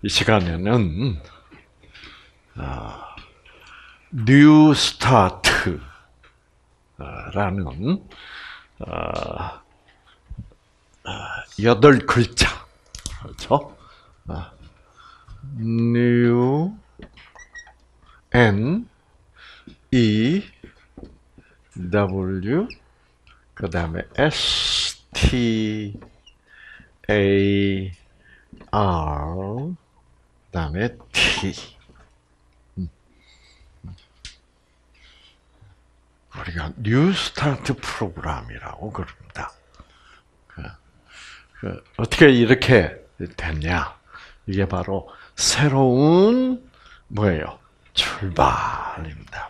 이 시간에는 뉴 스타트라는 8글자, 그렇죠? New N E W 그 다음에 S T A R 그 다음에 T. 우리가 뉴 스타트 프로그램이라고 그럽니다. 어떻게 이렇게 됐냐? 이게 바로 새로운 뭐예요? 출발입니다.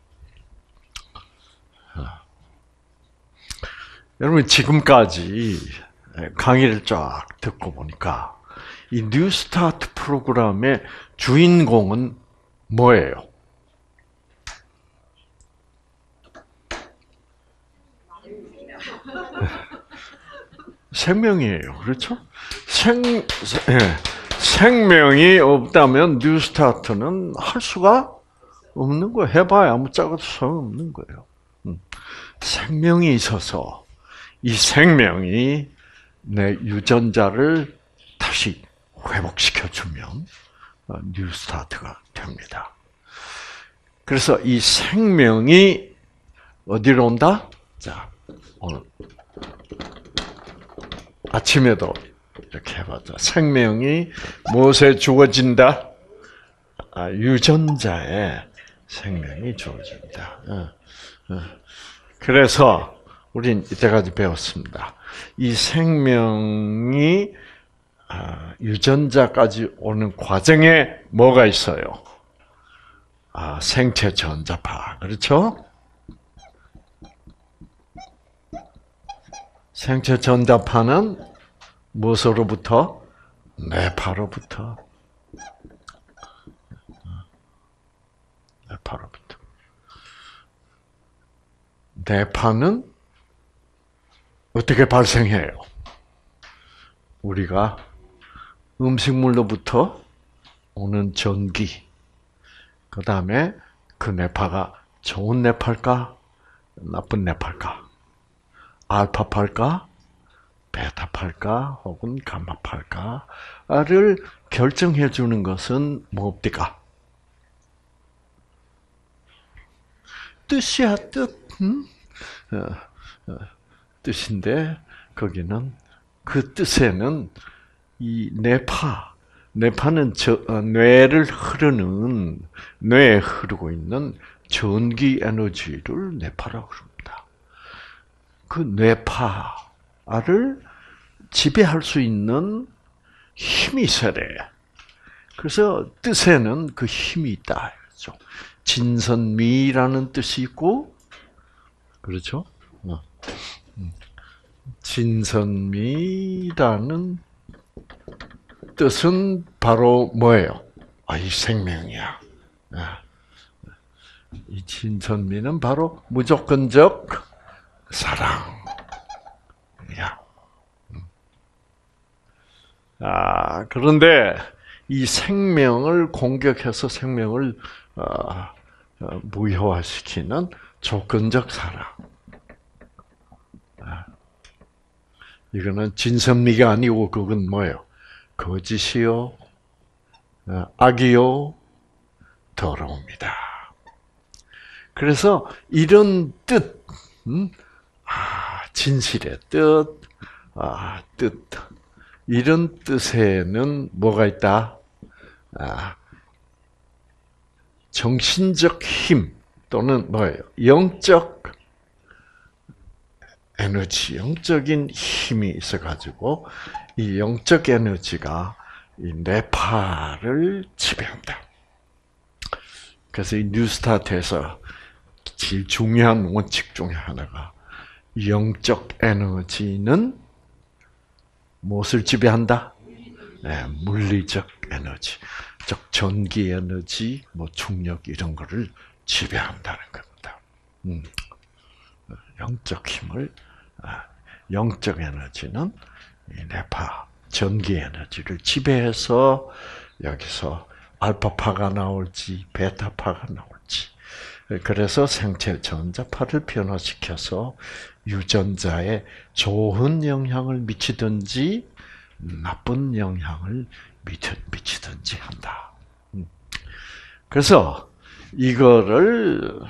여러분 지금까지 강의를 쫙 듣고 보니까 이 뉴 스타트 프로그램의 주인공은 뭐예요? 생명이에요. 그렇죠? 생명이 없다면 뉴 스타트는 할 수가 없는 거예요. 해봐야 아무짝에도 소용없는 거예요. 생명이 있어서 이 생명이 내 유전자를 다시 회복시켜주면 뉴 스타트가 됩니다. 그래서 이 생명이 어디로 온다? 자, 오늘 아침에도 이렇게 해봤죠. 생명이 무엇에 주어진다? 유전자에 생명이 주어진다. 그래서 우린 이때까지 배웠습니다. 이 생명이 유전자까지 오는 과정에 뭐가 있어요? 생체 전자파, 그렇죠? 생체 전자파는 무엇으로부터? 뇌파로부터. 뇌파로부터. 뇌파는 어떻게 발생해요? 우리가 음식물로부터 오는 전기, 그 다음에 그 뇌파가 좋은 뇌파일까? 나쁜 뇌파일까? 알파파일까? 베타파일까? 혹은 감마파일까?를 결정해 주는 것은 뭡니까? 뜻이야, 뜻. 뜻인데 거기는 그 뜻에는 이 뇌파는 뇌에 흐르고 있는 전기 에너지를 뇌파라고 합니다. 그 뇌파를 지배할 수 있는 힘이 있어야 돼. 그래서 뜻에는 그 힘이 있다. 그렇죠? 진선미라는 뜻이 있고, 그렇죠? 진선미라는 뜻은 바로 뭐예요? 이 생명이야. 이 진선미는 바로 무조건적 사랑이야. 그런데 이 생명을 공격해서 생명을 무효화시키는 조건적 사랑. 이거는 진선미가 아니고 그건 뭐예요? 거짓이요, 악이요, 더러웁니다. 그래서 이런 뜻, 진실의 뜻, 이런 뜻에는 뭐가 있다? 정신적 힘 또는 뭐예요? 영적 에너지, 영적인 힘이 있어가지고 이 영적 에너지가 이 뇌파를 지배한다. 그래서 이 뉴스타트에서 제일 중요한 원칙 중에 하나가 영적 에너지는 무엇을 지배한다? 물리적 에너지, 즉 전기 에너지, 중력 이런 거를 지배한다는 겁니다. 영적 힘을, 영적 에너지는 이 뇌파, 전기 에너지를 지배해서 여기서 알파파가 나올지 베타파가 나올지. 그래서 생체 전자파를 변화시켜서 유전자에 좋은 영향을 미치든지 나쁜 영향을 미치든지 한다. 그래서 이거를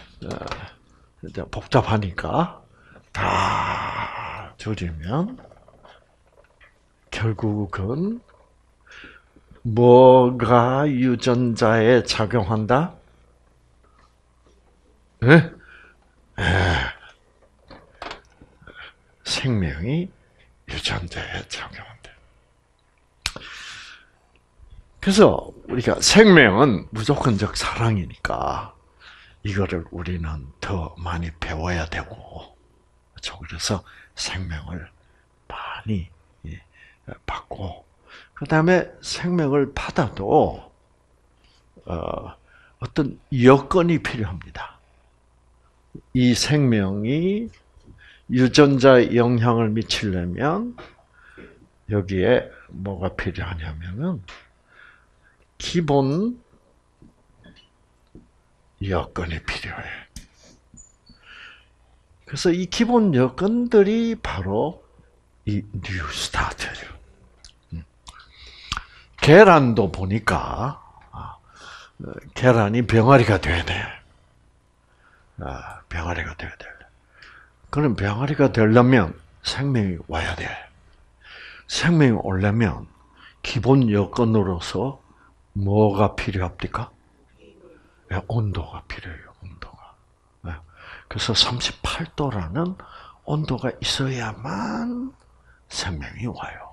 복잡하니까 다 줄이면 결국은 뭐가 유전자에 작용한다? 네? 생명이 유전자에 작용한다. 그래서 우리가 생명은 무조건적 사랑이니까 이거를 우리는 더 많이 배워야 되고, 그렇죠? 그래서 생명을 많이 받고, 그 다음에 생명을 받아도 어떤 여건이 필요합니다. 이 생명이 유전자에 영향을 미치려면 여기에 뭐가 필요하냐면은 기본 여건이 필요해. 그래서 이 기본 여건들이 바로 이 뉴스타트예요. 계란도 보니까 계란이 병아리가 돼야 돼. 병아리가 돼야 돼. 그럼 병아리가 되려면 생명이 와야 돼. 생명이 오려면 기본 여건으로서 뭐가 필요합니까? 온도가 필요해요. 온도가. 그래서 38도라는 온도가 있어야만 생명이 와요.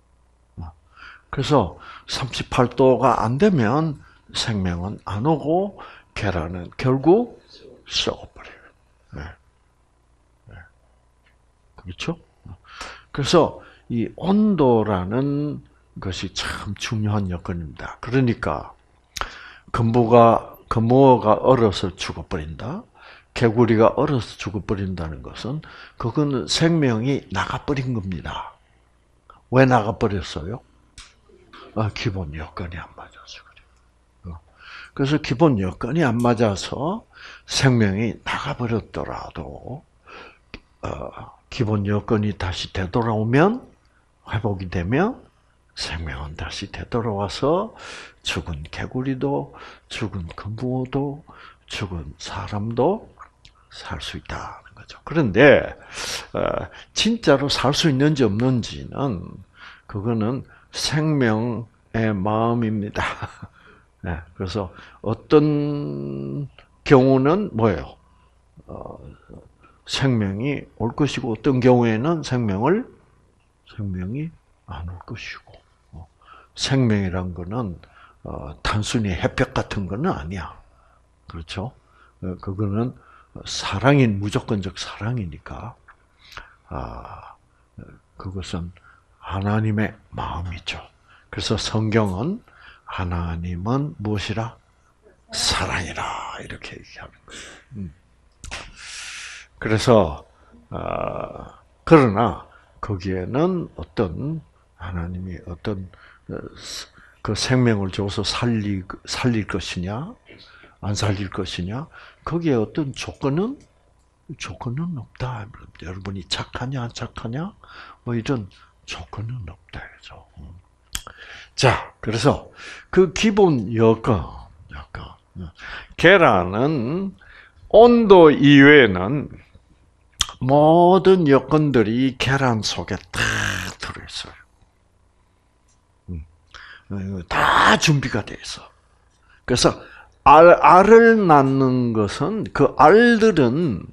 그래서 38도가 안 되면 생명은 안 오고 계란은 결국 썩어버려요. 그렇죠? 그래서 이 온도라는 것이 참 중요한 여건입니다. 그러니까 금붕어가 얼어서 죽어버린다. 개구리가 얼어서 죽어버린다는 것은 그거는 생명이 나가버린 겁니다. 왜 나가버렸어요? 기본 여건이 안 맞아서 그래요. 그래서 기본 여건이 안 맞아서 생명이 나가버렸더라도 기본 여건이 다시 되돌아오면 회복이 되면 생명은 다시 되돌아와서 죽은 개구리도 죽은 금붕어도 죽은 사람도 살 수 있다는 거죠. 그런데 진짜로 살 수 있는지 없는지는 그거는 생명의 마음입니다. 네, 그래서 어떤 경우는 뭐예요? 생명이 올 것이고 어떤 경우에는 생명이 안 올 것이고. 생명이란 거는 단순히 햇볕 같은 거는 아니야. 그렇죠? 그거는 사랑인 무조건적 사랑이니까 그것은 하나님의 마음이죠. 그래서 성경은 하나님은 무엇이라? 사랑이라 이렇게 얘기하는 거예요. 그래서 그러나 거기에는 어떤 하나님이 어떤 그 생명을 줘서 살릴 것이냐 안 살릴 것이냐 거기에 어떤 조건은 없다. 여러분이 착하냐 안 착하냐 뭐 이런 조건은 없다. 그죠? 자, 그래서 그 기본 여건. 계란은 온도 이외에는 모든 여건들이 계란 속에 다 들어있어요. 다 준비가 돼 있어. 그래서 알을 낳는 것은 그 알들은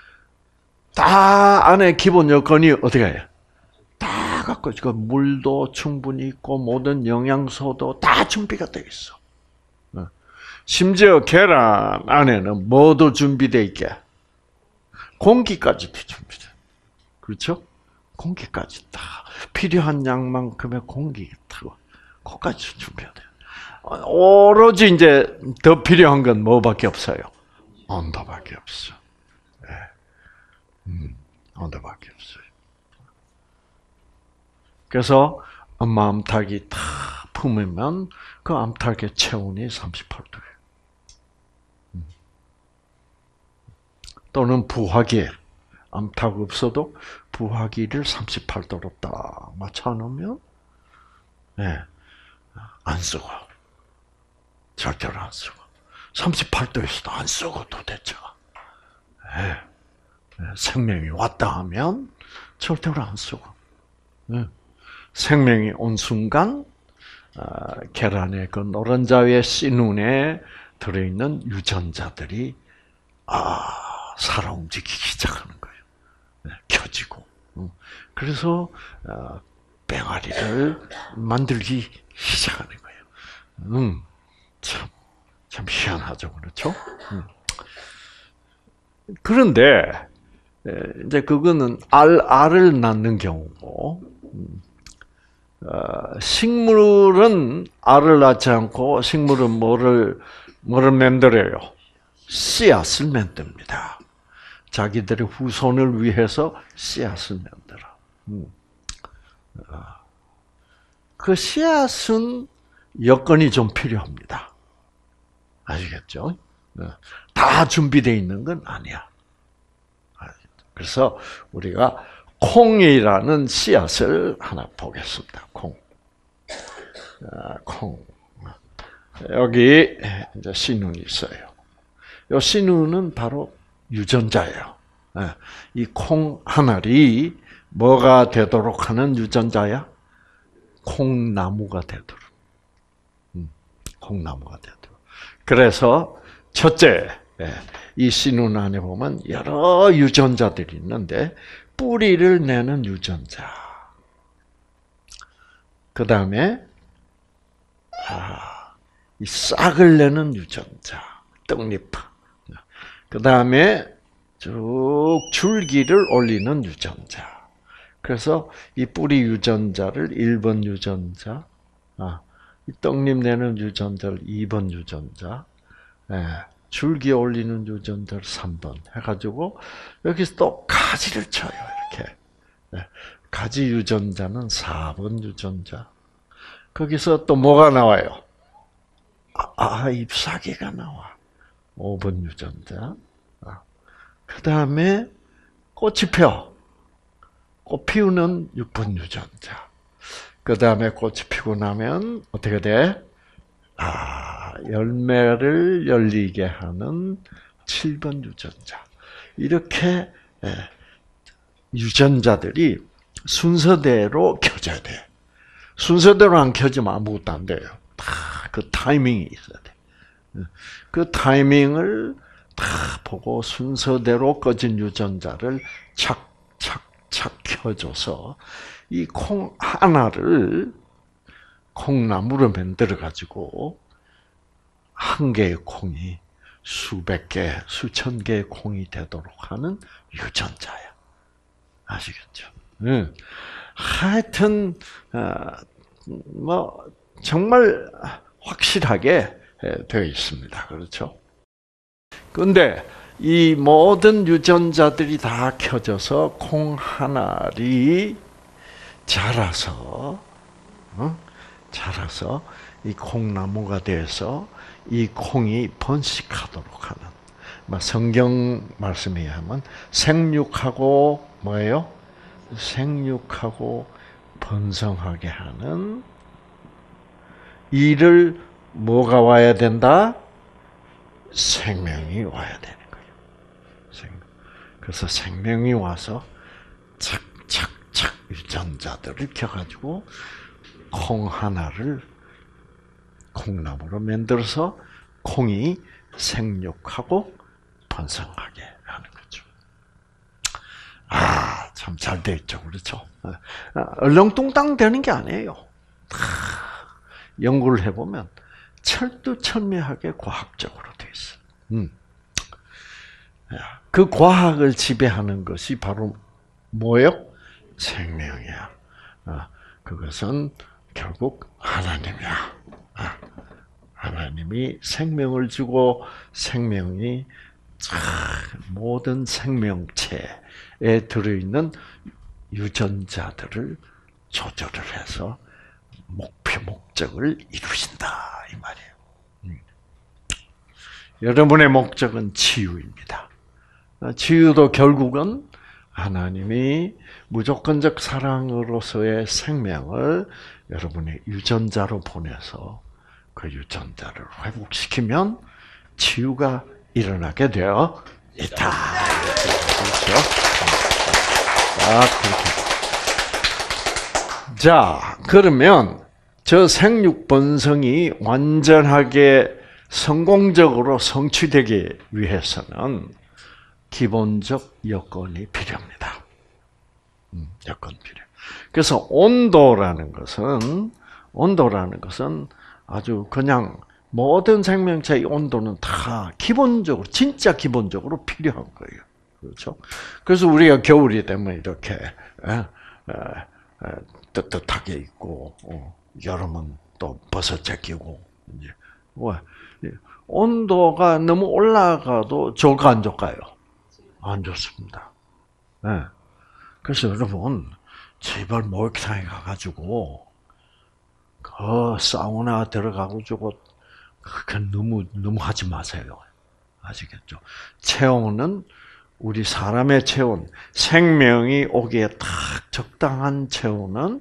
다 안에 기본 여건이 어떻게 해요? 다 갖고 있고 물도 충분히 있고 모든 영양소도 다 준비가 돼 있어. 심지어 계란 안에는 뭐도 준비되어 있게? 공기까지도 준비돼. 그렇죠? 공기까지 다 필요한 양만큼의 공기 그거까지 준비해야 돼. 오로지 이제 더 필요한 건 뭐밖에 없어요? 온도밖에 없어. 온도밖에 없어요. 그래서 엄마 암탉이 다 품으면 그 암탉의 체온이 38도예요. 또는 부화기에 암탉 없어도 부화기를 38도로 딱 맞춰놓으면 안 썩어. 절대로 안 썩어. 38도에서도 안 썩어 도대체. 생명이 왔다 하면 절대로 안 썩어. 생명이 온 순간 계란의 그 노른자의 씨눈에 들어있는 유전자들이 살아 움직이기 시작하는 거예요. 켜지고. 그래서 뺑아리를 만들기 시작하는 거예요. 참 희한하죠, 그렇죠? 그런데 이제 그거는 알을 낳는 경우고, 식물은 알을 낳지 않고 식물은 뭐를 만들어요? 씨앗을 만듭니다. 자기들의 후손을 위해서 씨앗을 만들어. 그 씨앗은 여건이 좀 필요합니다. 아시겠죠? 다 준비되어 있는 건 아니야. 그래서 우리가 콩이라는 씨앗을 하나 보겠습니다. 콩. 여기 이제 씨눈이 있어요. 이 씨눈은 바로 유전자예요. 이 콩 한 알이 뭐가 되도록 하는 유전자야? 콩나무가 되도록. 콩나무가 되도록. 그래서 첫째, 이 씨눈 안에 보면 여러 유전자들이 있는데 뿌리를 내는 유전자. 그 다음에 이 싹을 내는 유전자, 떡잎. 그 다음에 쭉 줄기를 올리는 유전자. 그래서 이 뿌리 유전자를 1번 유전자, 이 떡잎 내는 유전자를 2번 유전자, 줄기 올리는 유전자를 3번 해가지고 여기서 또 가지를 쳐요. 이렇게. 가지 유전자는 4번 유전자. 거기서 또 뭐가 나와요? 잎사귀가 나와. 5번 유전자. 그 다음에 꽃이 펴. 꽃 피우는 6번 유전자. 그 다음에 꽃이 피고 나면 어떻게 돼? 열매를 열리게 하는 7번 유전자. 이렇게 유전자들이 순서대로 켜져야 돼. 순서대로 안 켜지면 아무것도 안 돼요. 다 그 타이밍이 있어야 돼. 그 타이밍을 다 보고 순서대로 꺼진 유전자를 착착착 켜줘서 이 콩 하나를 콩나무로 만들어가지고 한 개의 콩이 수백 개, 수천 개의 콩이 되도록 하는 유전자야. 아시겠죠? 하여튼 뭐 정말 확실하게 되어 있습니다. 그렇죠? 그런데 이 모든 유전자들이 다 켜져서 콩 하나리 자라서 이 콩나무가 돼서 이 콩이 번식하도록 하는, 성경 말씀에 의하면 생육하고 뭐예요? 생육하고 번성하게 하는 일을 뭐가 와야 된다? 생명이 와야 되는 거예요. 그래서 생명이 와서 착착착 유전자들을 켜가지고 콩 하나를 콩나무로 만들어서 콩이 생육하고 번성하게 하는 거죠. 참 잘 돼 있죠, 그렇죠? 얼렁뚱땅 되는 게 아니에요. 연구를 해보면 철두철미하게 과학적으로 돼 있어요. 그 과학을 지배하는 것이 바로 뭐예요? 생명이야. 그것은 결국 하나님이야. 하나님이 생명을 주고 생명이 모든 생명체에 들어있는 유전자들을 조절을 해서 목표 목적을 이루신다 이 말이에요. 여러분의 목적은 치유입니다. 치유도 결국은 하나님이 무조건적 사랑으로서의 생명을 여러분의 유전자로 보내서 그 유전자를 회복시키면 치유가 일어나게 되어 있다. 그렇죠? 그렇게. 자, 그러면 저 생육번성이 완전하게 성공적으로 성취되기 위해서는 기본적 여건이 필요합니다. 여건 필요. 그래서 온도라는 것은 아주 그냥 모든 생명체의 온도는 다 기본적으로 진짜 기본적으로 필요한 거예요. 그렇죠? 그래서 우리가 겨울이 되면 이렇게 뜨뜻하게 있고 여름은 또 버섯 제끼고 이제 온도가 너무 올라가도 좋을까 안 좋을까요? 안 좋습니다. 네. 그래서 여러분 제발 목욕탕에 가가지고 그 사우나 들어가가지고 그렇게 너무 하지 마세요. 아시겠죠? 체온은 우리 사람의 체온, 생명이 오기에 딱 적당한 체온은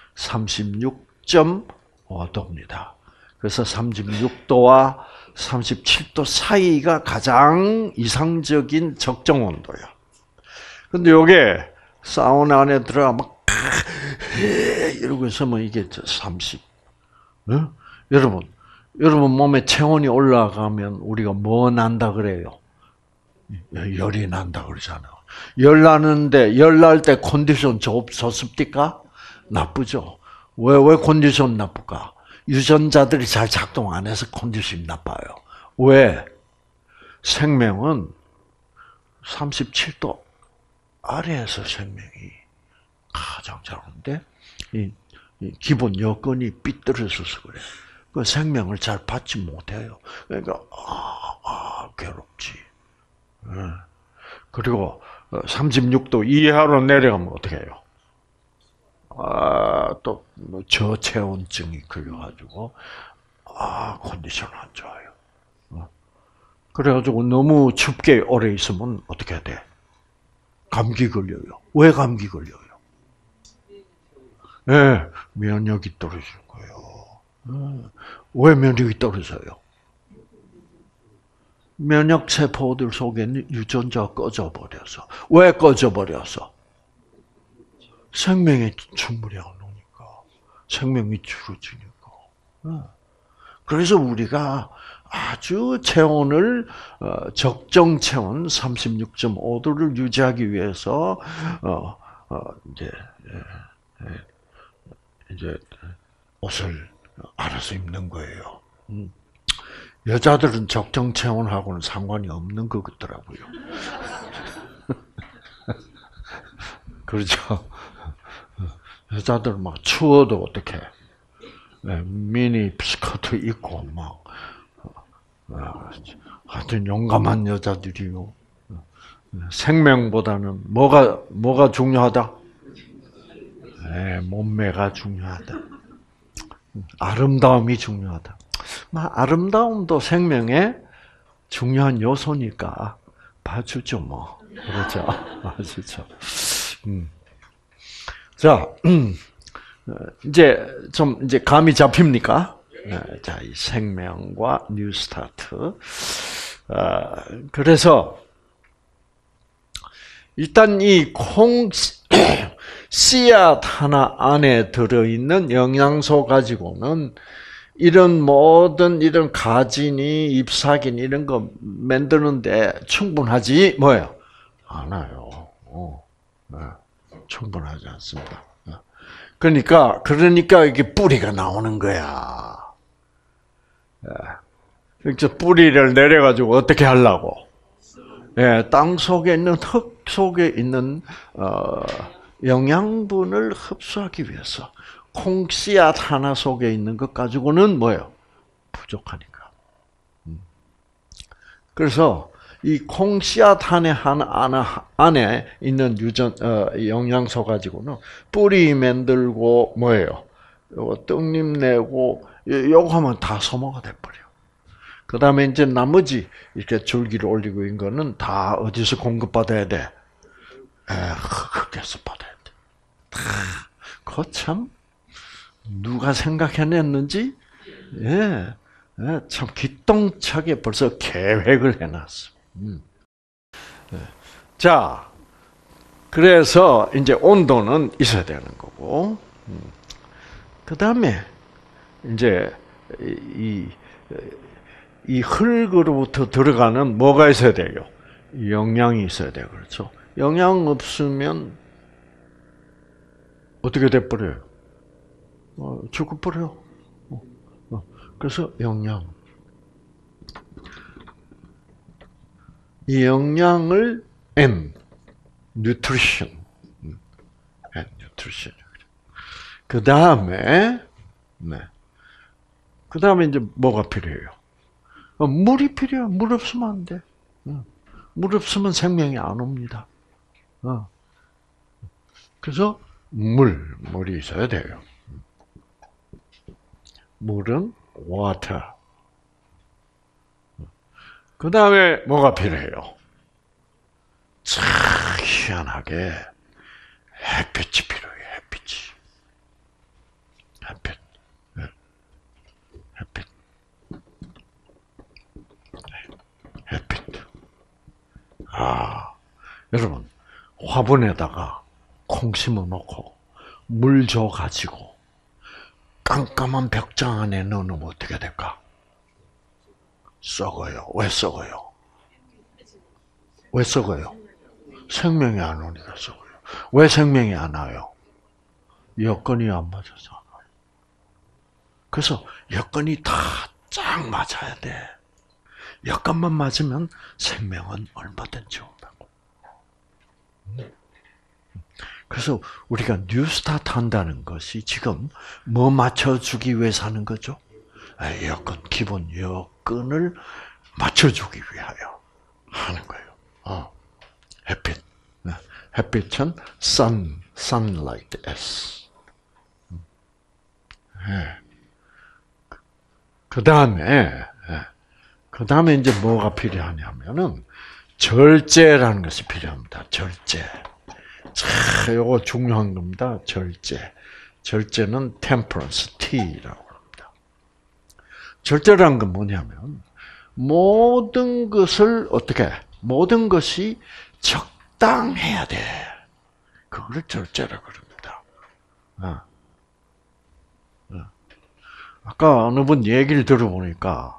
36.5도입니다. 그래서 36도와 37도 사이가 가장 이상적인 적정 온도예요. 근데 요게 사우나 안에 들어가면 이러고 있으면 이게 30. 네? 여러분 몸에 체온이 올라가면 우리가 뭐 난다 그래요? 열이 난다 그러잖아요. 열 나는데 열 날 때 컨디션 좋습니까? 나쁘죠. 왜 컨디션 나쁠까? 유전자들이 잘 작동 안 해서 컨디션이 나빠요. 왜? 생명은 37도 아래에서 생명이 가장 잘하는데 이 기본 여건이 삐뚤어져서 그래. 그 생명을 잘 받지 못해요. 그러니까 괴롭지. 그리고 36도 이하로 내려가면 어떻게 해요? 또 저체온증이 걸려가지고 컨디션 안 좋아요. 그래가지고 너무 춥게 오래 있으면 어떻게 해야 돼? 감기 걸려요. 왜 감기 걸려요? 네, 면역이 떨어지는 거예요. 왜 면역이 떨어져요? 면역 세포들 속에 유전자가 꺼져버려서. 왜 꺼져버려서? 생명이 충분히 안 오니까. 생명이 줄어지니까. 그래서 우리가 아주 체온을 적정 체온 36.5도를 유지하기 위해서 이제 옷을 알아서 입는 거예요. 여자들은 적정 체온하고는 상관이 없는 것 같더라고요. 그렇죠? 여자들은 막 추워도 어떻게 미니 스커트 입고 막 하여튼 용감한 여자들이요. 생명보다는 뭐가 중요하다? 몸매가 중요하다. 아름다움이 중요하다. 아름다움도 생명의 중요한 요소니까 봐주죠, 뭐. 그렇죠? 봐주죠. 자, 이제 감이 잡힙니까? 자, 이 생명과 뉴 스타트. 그래서 일단 이 씨앗 하나 안에 들어있는 영양소 가지고는 이런 모든 이런 가지니 잎사귀니 이런 거 만드는데 충분하지 뭐예요? 않아요. 충분하지 않습니다. 그러니까 이게 뿌리가 나오는 거야. 그래서 뿌리를 내려가지고 어떻게 하려고? 땅 속에 있는 흙 속에 있는 영양분을 흡수하기 위해서 콩씨앗 하나 속에 있는 것 가지고는 뭐예요? 부족하니까. 그래서 이 콩씨앗 안에 있는 영양소 가지고는 뿌리 만들고 뭐예요? 요거 떡잎 내고 요거 하면 다 소모가 돼버려. 그 다음에 이제 나머지 이렇게 줄기를 올리고 있는 거는 다 어디서 공급받아야 돼? 흙에서 받아야 돼. 그거 참 누가 생각해냈는지 참 기똥차게 벌써 계획을 해놨어. 자, 그래서 이제 온도는 있어야 되는 거고, 그 다음에 이제 이 흙으로부터 들어가는 뭐가 있어야 돼요? 영양이 있어야 돼요. 그렇죠? 영양 없으면 어떻게 돼버려요? 죽어버려. 그래서 영양. 이 영양을 nutrition. 그 다음에 이제 뭐가 필요해요? 물이 필요해요. 물 없으면 안 돼. 물 없으면 생명이 안 옵니다. 그래서 물이 있어야 돼요. 물은 water. 그 다음에 뭐가 필요해요? 참 희한하게 햇빛이 필요해요. 햇빛. 여러분 화분에다가 콩 심어놓고 물 줘가지고 깜깜한 벽장 안에 넣어놓으면 어떻게 될까? 썩어요. 왜 썩어요? 생명이 안 오니까 썩어요. 왜 생명이 안 와요? 여건이 안 맞아서. 그래서 여건이 다 쫙 맞아야 돼. 여건만 맞으면 생명은 얼마든지 온다고. 그래서 우리가 뉴스타트 한다는 것이 지금 뭐 맞춰주기 위해서 하는 거죠? 기본 여건을 맞춰주기 위하여 하는 거예요. 햇빛. 햇빛은 sunlight S. 그 다음에 이제 뭐가 필요하냐면은 절제라는 것이 필요합니다. 절제. 요거 중요한 겁니다. 절제는 temperance, T라고 합니다. 절제라는 건 뭐냐면 모든 것이 적당해야 돼. 그걸 절제라고 그럽니다. 아까 어느 분 얘기를 들어보니까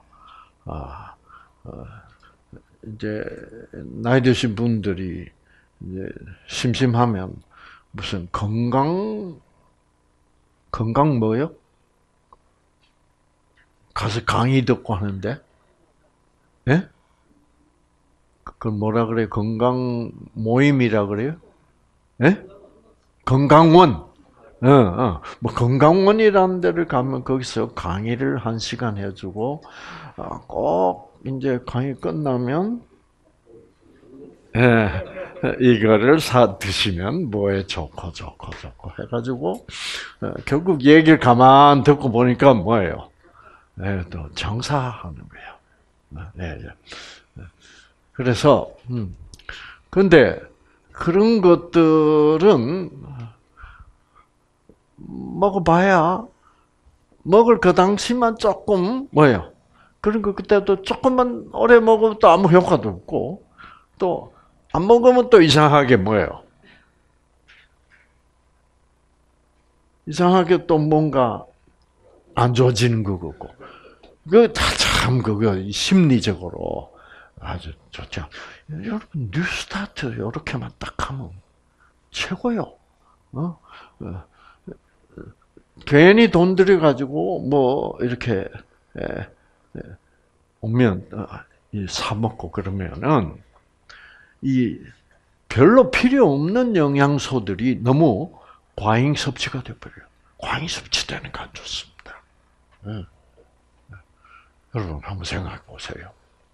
이제 나이 드신 분들이 이제 심심하면 무슨 건강 뭐요? 가서 강의 듣고 하는데, 예? 그걸 뭐라 그래요? 건강 모임이라 그래요? 예? 건강원. 뭐 건강원이라는 데를 가면 거기서 강의를 1시간 해주고 꼭 이제 강의 끝나면 이거를 사 드시면 뭐에 좋고 해가지고 결국 얘기를 가만 듣고 보니까 뭐예요? 또 정사하는 거예요. 그래서 근데 그런 것들은 먹어봐야 먹을 그 당시만 조금 뭐예요? 그런 거 그때도 조금만 오래 먹으면 또 아무 효과도 없고 또 안 먹으면 또 이상하게 뭐예요? 이상하게 또 뭔가 안 좋아지는 거고. 그거 다 참 그거 심리적으로 아주 좋죠. 여러분 뉴스타트 이렇게만 딱 하면 최고요. 괜히 돈 들여가지고 뭐 이렇게 오면 사 먹고 그러면은 이 별로 필요 없는 영양소들이 너무 과잉 섭취가 돼버려요. 과잉 섭취되는 거 안 좋습니다. 여러분 한번 생각해 보세요.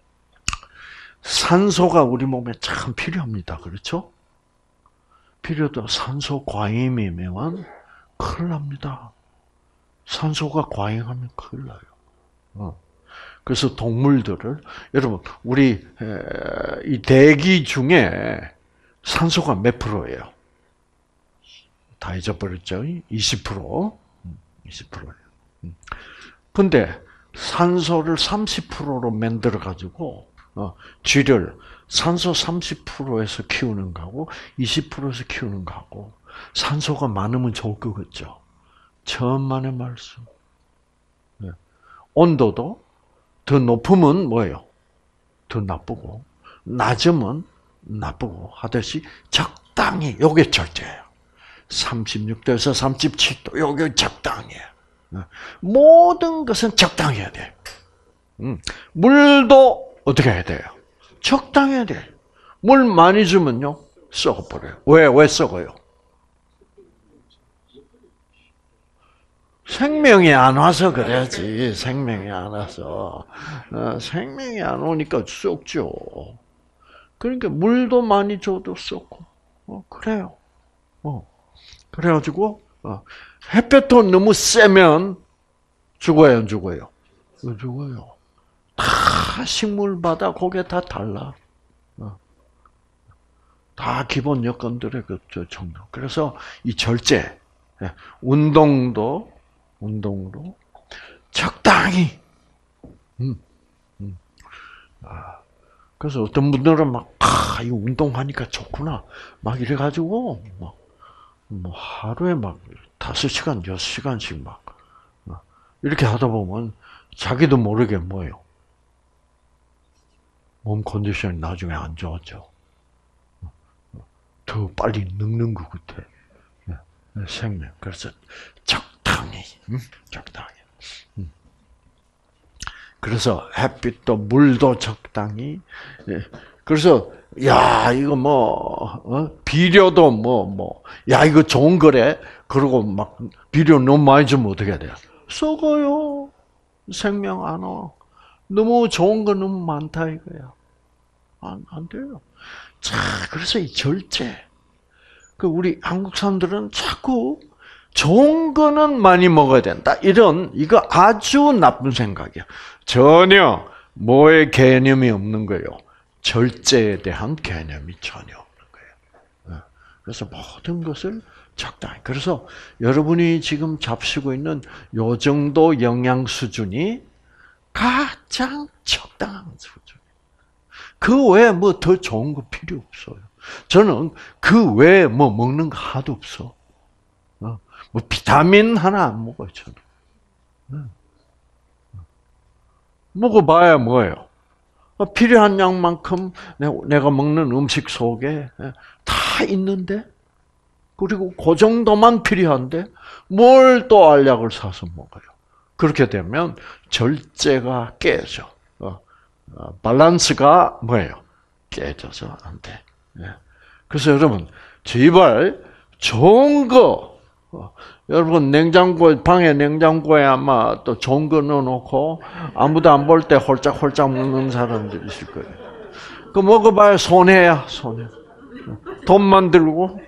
산소가 우리 몸에 참 필요합니다. 그렇죠? 필요도 산소 과잉이면 큰일 납니다. 산소가 과잉하면 큰일 나요. 그래서 동물들을, 여러분, 우리, 이 대기 중에 산소가 몇 프로예요? 다 잊어버렸죠? 20%? 20%예요. 근데 산소를 30%로 만들어가지고, 쥐를 산소 30%에서 키우는 거하고 20%에서 키우는 거하고 산소가 많으면 좋을 것 같죠? 천만의 말씀. 네. 온도도 더 높으면 뭐예요? 더 나쁘고 낮으면 나쁘고 하듯이 적당히, 요게 절제예요. 36도에서 37도, 요게 적당해요. 모든 것은 적당해야 돼. 물도 어떻게 해야 돼요? 적당해야 돼. 물 많이 주면요, 썩어버려요. 왜 썩어요? 생명이 안 와서 그래야지. 생명이 안 와서. 생명이 안 오니까 썩죠. 그러니까 물도 많이 줘도 썩고. 그래요. 그래가지고, 햇볕도 너무 세면 죽어요, 안 죽어요? 죽어요. 다 식물마다 그게 다 달라. 다 기본 여건들의 그 정도. 그래서 이 절제, 운동도 적당히. 그래서 어떤 분들은 막, 이 운동하니까 좋구나. 막 이래가지고, 뭐 하루에 막 5시간, 6시간씩 막, 이렇게 하다 보면 자기도 모르게 뭐예요? 몸 컨디션이 나중에 안 좋아져. 더 빨리 늙는 것 같아. 생명. 그래서 적당히. 그래서 햇빛도 물도 적당히. 그래서 야 이거 비료도 야 이거 좋은 거래. 그러고 막 비료 너무 많이 주면 어떻게 해야 돼요? 썩어요. 생명 안 와. 너무 좋은 거 너무 많다 이거야. 안 돼요. 자, 그래서 이 절제. 우리 한국 사람들은 자꾸 좋은 거는 많이 먹어야 된다. 이거 아주 나쁜 생각이야. 전혀 뭐의 개념이 없는 거예요. 절제에 대한 개념이 전혀 없는 거예요. 그래서 모든 것을 적당히. 그래서 여러분이 지금 잡수고 있는 요 정도 영양 수준이 가장 적당한 수준. 그 외에 뭐 더 좋은 거 필요 없어요. 저는 그 외에 뭐 먹는 거 하나도 없어. 뭐 비타민 하나 안 먹어요, 저는. 먹어봐야 뭐예요? 필요한 양만큼 내가 먹는 음식 속에 다 있는데, 그리고 그 정도만 필요한데, 뭘 또 알약을 사서 먹어요. 그렇게 되면 절제가 깨져. 밸런스가 뭐예요? 깨져서 안 돼. 그래서 여러분, 제발 좋은 거, 여러분 방에 냉장고에 아마 또 좋은 거 넣어놓고 아무도 안 볼 때 홀짝홀짝 먹는 사람들 있을 거예요. 그 먹어봐야 손해야, 손해. 돈만 들고.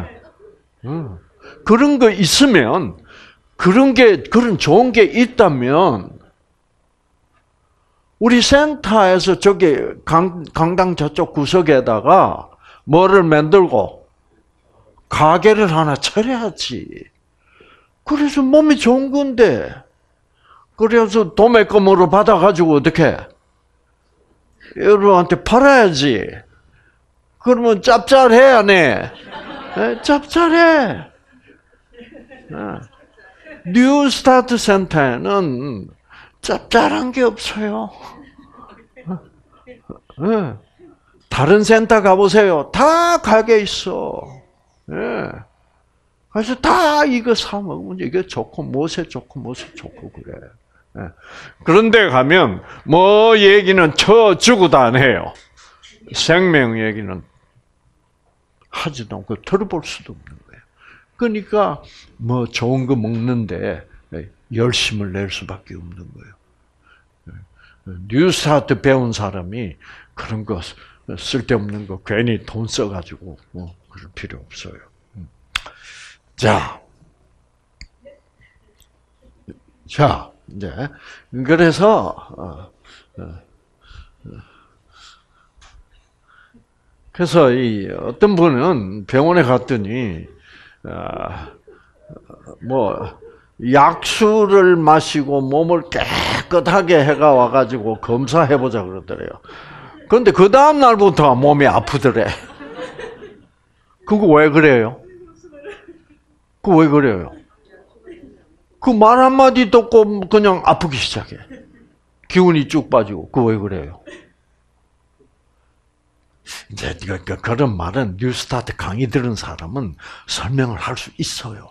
그런 거 있으면, 그런 좋은 게 있다면, 우리 센터에서 저기 강당 저쪽 구석에다가 뭐를 만들고 가게를 하나 차려야지. 그래서 몸이 좋은 건데, 그래서 도매금으로 받아가지고 어떻게 여러분한테 팔아야지. 그러면 짭짤해 안 해? 짭짤해. 뉴스타트 센터에는 짭짤한 게 없어요. 다른 센터 가보세요. 다 가게 있어. 그래서 다 이거 사 먹으면 이게 좋고, 무엇에 좋고 그래. 그런데 가면, 뭐 얘기는 쳐주고도 안 해요. 생명 얘기는 하지도 않고 들어볼 수도 없는 거예요. 그러니까, 뭐 좋은 거 먹는데 열심을 낼 수밖에 없는 거예요. 뉴스타트 배운 사람이 그런 거 쓸데없는 거 괜히 돈 써가지고 그럴 필요 없어요. 자, 자, 이제 그래서 그래서 이 어떤 분은 병원에 갔더니 뭐 약수를 마시고 몸을 깨끗하게 해가 와가지고 검사해보자 그러더래요. 그런데 그 다음 날부터 몸이 아프더래. 그거 왜 그래요? 그거 왜 그래요? 그 말 한마디 듣고 그냥 아프기 시작해. 기운이 쭉 빠지고. 그거 왜 그래요? 이제 그런 말은 뉴스타트 강의 들은 사람은 설명을 할 수 있어요.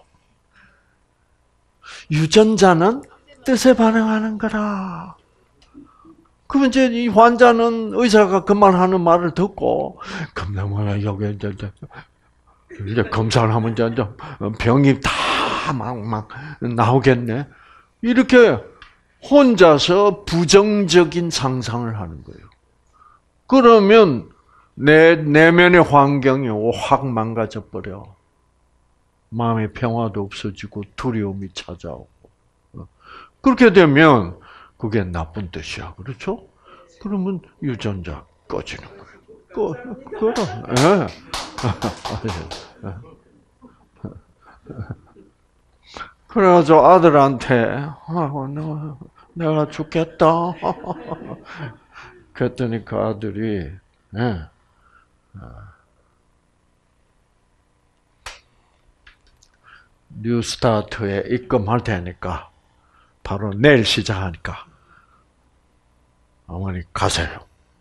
유전자는 뜻에 반응하는 거라. 그러면 이제 이 환자는 의사가 그 말하는 말을 듣고, 그럼 여기 이제 검사를 하면 이제 병이 다 막 나오겠네. 이렇게 혼자서 부정적인 상상을 하는 거예요. 그러면 내 내면의 환경이 확 망가져 버려. 마음의 평화도 없어지고 두려움이 찾아오고. 그렇게 되면 그게 나쁜 뜻이야. 그렇죠? 그러면 유전자 꺼지는 거예요. 그럼. 그래가지고 아들한테 내가 죽겠다. 그랬더니 그 아들이 뉴스타트에 입금할 테니까 바로 내일 시작하니까 어머니 가세요.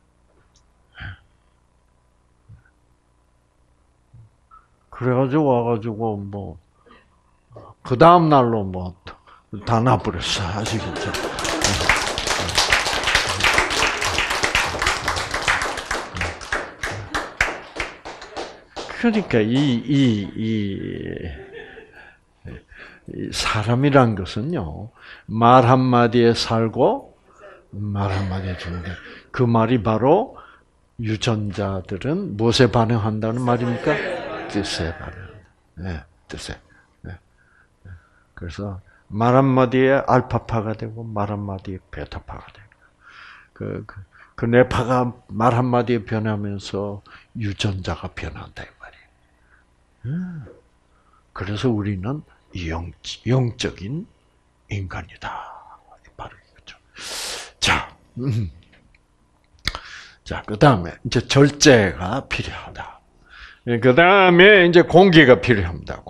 그래가지고 와가지고 뭐 그 다음 날로 뭐 다 나버렸어. 아시겠죠? 그러니까 이 사람이란 것은요, 말 한마디에 살고, 말 한마디에 죽는다. 그 말이 바로 유전자들은 무엇에 반응한다는 말입니까? 뜻에 반응한다. 네, 뜻에. 네. 그래서 말 한마디에 알파파가 되고, 말 한마디에 베타파가 되고, 그 뇌파가 말 한마디에 변하면서 유전자가 변한다, 이 말이에요. 그래서 우리는 영적인 인간이다. 바로 이거죠. 자, 그 다음에 이제 절제가 필요하다. 그 다음에 이제 공기가 필요합니다.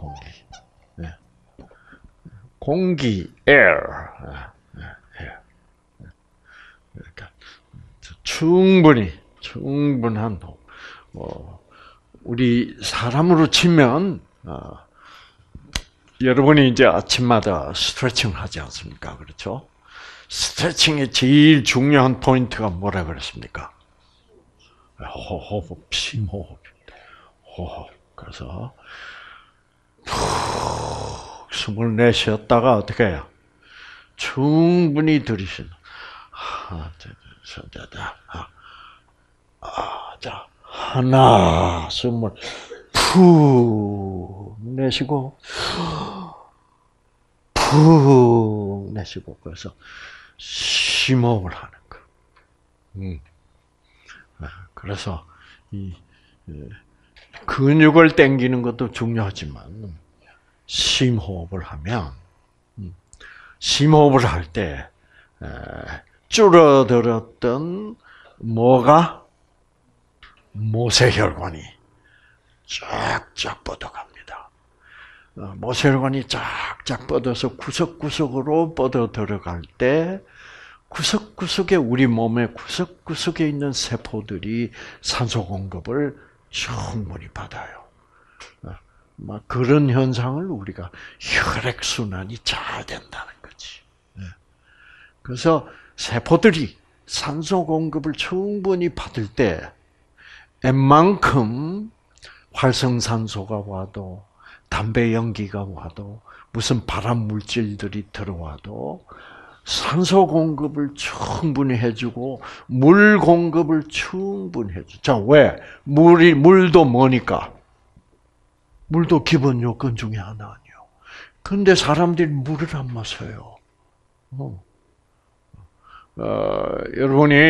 공기, air. 그러니까 충분한 우리 사람으로 치면 여러분이 이제 아침마다 스트레칭을 하지 않습니까? 그렇죠? 스트레칭의 제일 중요한 포인트가 뭐라 그랬습니까? 호흡, 심호흡입니다. 호흡. 그래서 푹 숨을 내쉬었다가 어떻게 해요? 충분히 들이쉬는. 자, 하나, 숨을 푹 내쉬고, 푹 내쉬고, 그래서 심호흡을 하는 거. 그래서 이 근육을 당기는 것도 중요하지만 심호흡을 하면, 심호흡을 할 때 줄어들었던 뭐가 모세혈관이 쫙쫙 뻗어갑니다. 모세혈관이 쫙쫙 뻗어서 구석구석으로 뻗어 들어갈 때 구석구석에 우리 몸의 구석구석에 있는 세포들이 산소 공급을 충분히 받아요. 막 그런 현상을 우리가 혈액순환이 잘 된다는 거지. 그래서 세포들이 산소 공급을 충분히 받을 때 웬만큼 활성산소가 와도 담배 연기가 와도 무슨 발암 물질들이 들어와도 산소 공급을 충분히 해주고 물 공급을 충분히 해줘. 자, 왜? 물도 뭐니까? 물도 기본 요건 중에 하나 아니요. 근데 사람들이 물을 안 마셔요. 여러분이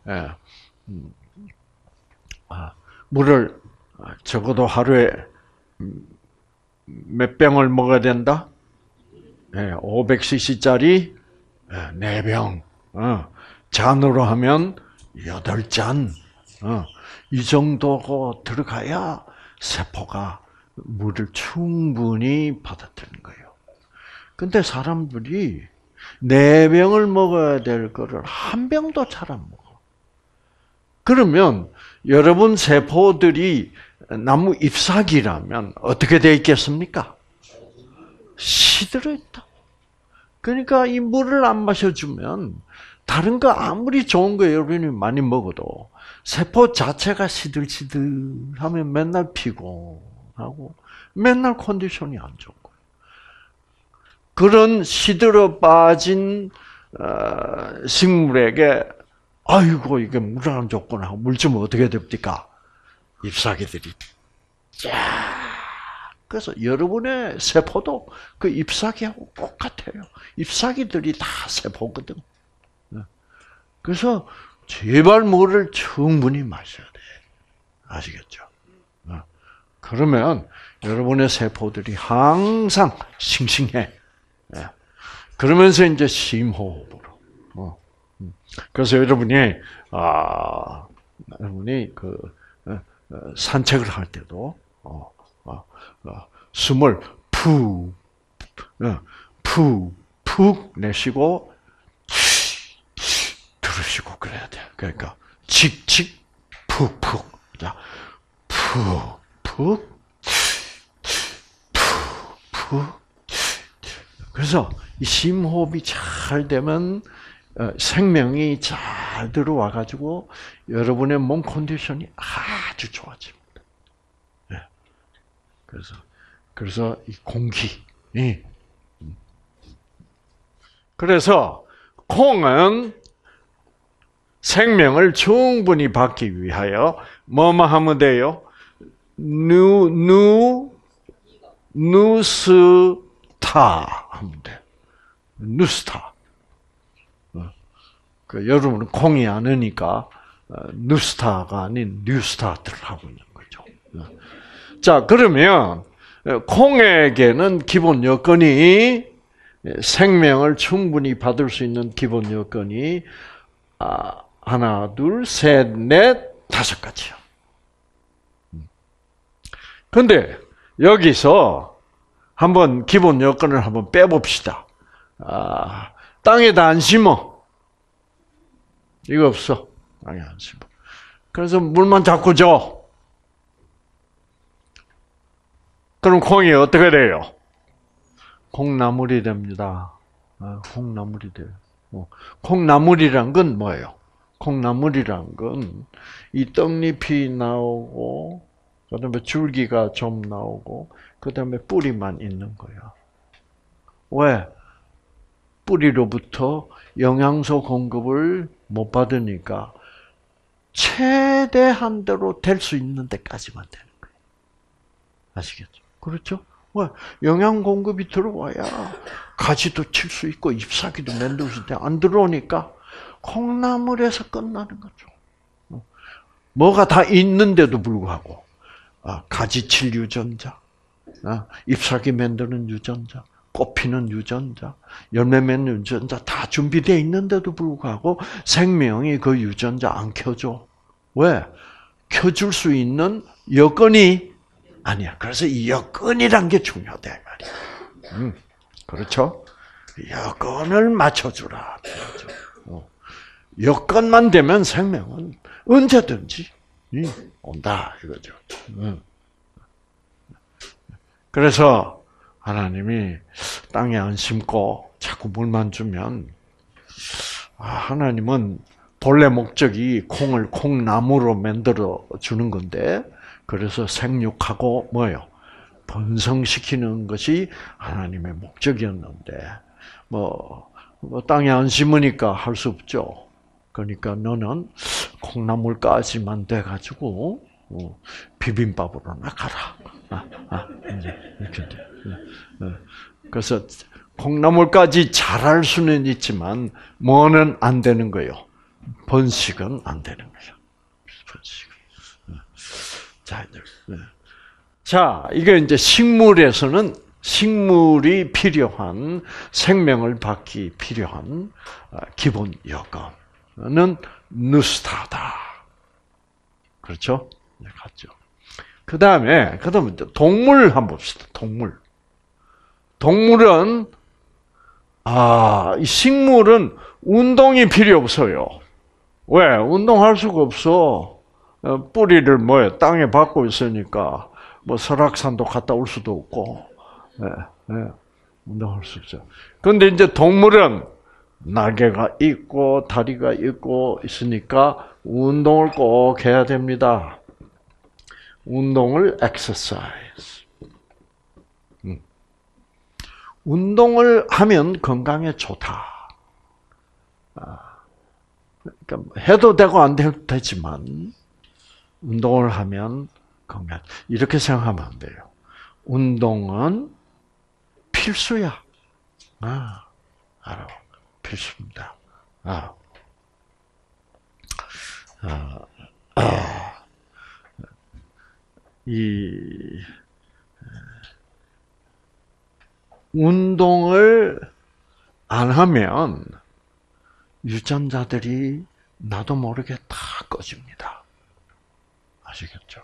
물을 적어도 하루에 몇 병을 먹어야 된다? 500cc짜리 4병. 잔으로 하면 8잔. 이 정도가 들어가야 세포가 물을 충분히 받아들이는 거예요. 근데 사람들이 4병을 먹어야 될 거를 1병도 잘 안 먹어. 그러면 여러분 세포들이 나무 잎사귀라면 어떻게 되어 있겠습니까? 시들어 있다. 그러니까 이 물을 안 마셔주면 다른 거 아무리 좋은 거 여러분이 많이 먹어도 세포 자체가 시들시들하면 맨날 피곤하고 맨날 컨디션이 안 좋은 거예요. 그런 시들어 빠진 식물에게 아이고 이게 물 안 줬구나 하고 물 주면 어떻게 됩니까? 잎사귀들이 그래서 여러분의 세포도 그 잎사귀하고 똑같아요. 잎사귀들이 다 세포거든. 그래서 제발 물을 충분히 마셔야 돼. 아시겠죠? 그러면 여러분의 세포들이 항상 싱싱해. 그러면서 이제 심호흡으로. 그래서 여러분이 산책을 할 때도 숨을 푹 내쉬고 들으시고 그래야 돼. 그러니까 칙칙 푹푹 자 푹푹 그래서 이 심호흡이 잘 되면 생명이 잘 들어와 가지고 여러분의 몸 컨디션이 아주 좋아집니다. 그래서 이 공기. 그래서 콩은 생명을 충분히 받기 위하여 뭐뭐 하면 돼요? 누스타 하면 돼. 누스타. 여러분은 콩이 안 으니까 누스타가 아닌 뉴스타트를 하고 있는 거죠. 자, 그러면 콩에게는 기본 여건이 생명을 충분히 받을 수 있는 기본 여건이 하나, 둘, 셋, 넷, 5가지요. 근데 여기서 한번 기본 여건을 한번 빼봅시다. 땅에다 안 심어. 이거 없어. 땅에 안 심어. 그래서 물만 자꾸 줘. 그럼 콩이 어떻게 돼요? 콩나물이 됩니다. 콩나물이 돼요. 콩나물이란 건 뭐예요? 콩나물이란 건 이 떡잎이 나오고 그다음에 줄기가 좀 나오고 그다음에 뿌리만 있는 거야. 왜? 뿌리로부터 영양소 공급을 못 받으니까 최대한대로 될 수 있는 데까지만 되는 거예요. 아시겠죠? 그렇죠? 왜? 영양 공급이 들어와야 가지도 칠 수 있고 잎사귀도 만들 수 있는데 안 들어오니까 콩나물에서 끝나는 거죠. 뭐가 다 있는데도 불구하고 가지 칠 유전자, 잎사귀 만드는 유전자, 꽃 피는 유전자, 열매 맺는 유전자 다 준비되어 있는데도 불구하고 생명이 그 유전자 안 켜줘. 왜? 켜줄 수 있는 여건이 아니야. 그래서 이 여건이란 게 중요하다 말이야. 그렇죠? 여건을 맞춰주라. 여건만 되면 생명은 언제든지 온다 이거죠. 그래서 하나님이 땅에 안 심고 자꾸 물만 주면 하나님은 본래 목적이 콩을 콩나무로 만들어 주는 건데 그래서 생육하고 뭐예요? 번성시키는 것이 하나님의 목적이었는데 땅에 안 심으니까 할 수 없죠. 그러니까 너는 콩나물까지만 돼가지고 비빔밥으로 나가라. 이렇게 돼. 그래서 콩나물까지 자랄 수는 있지만 뭐는 안 되는 거예요. 번식은 안 되는 거예요. 번식은. 자, 이게 이제 식물에서는 식물이 필요한 생명을 받기 필요한 기본 여건은 누스타다. 그렇죠? 네, 같죠. 그다음에 동물 한번 봅시다. 동물은 이 식물은 운동이 필요 없어요. 왜? 운동할 수가 없어. 뿌리를 땅에 박고 있으니까 설악산도 갔다 올 수도 없고, 운동할 수 없죠. 그런데 이제 동물은 날개가 있고 다리가 있고 있으니까 운동을 꼭 해야 됩니다. 운동을 exercise. 운동을 하면 건강에 좋다. 그러니까 해도 되고 안 돼도 되지만 운동을 하면 건강. 이렇게 생각하면 안 돼요. 운동은 필수야. 알아. 필수입니다. 이 운동을 안 하면 유전자들이 나도 모르게 다 꺼집니다. 아시겠죠?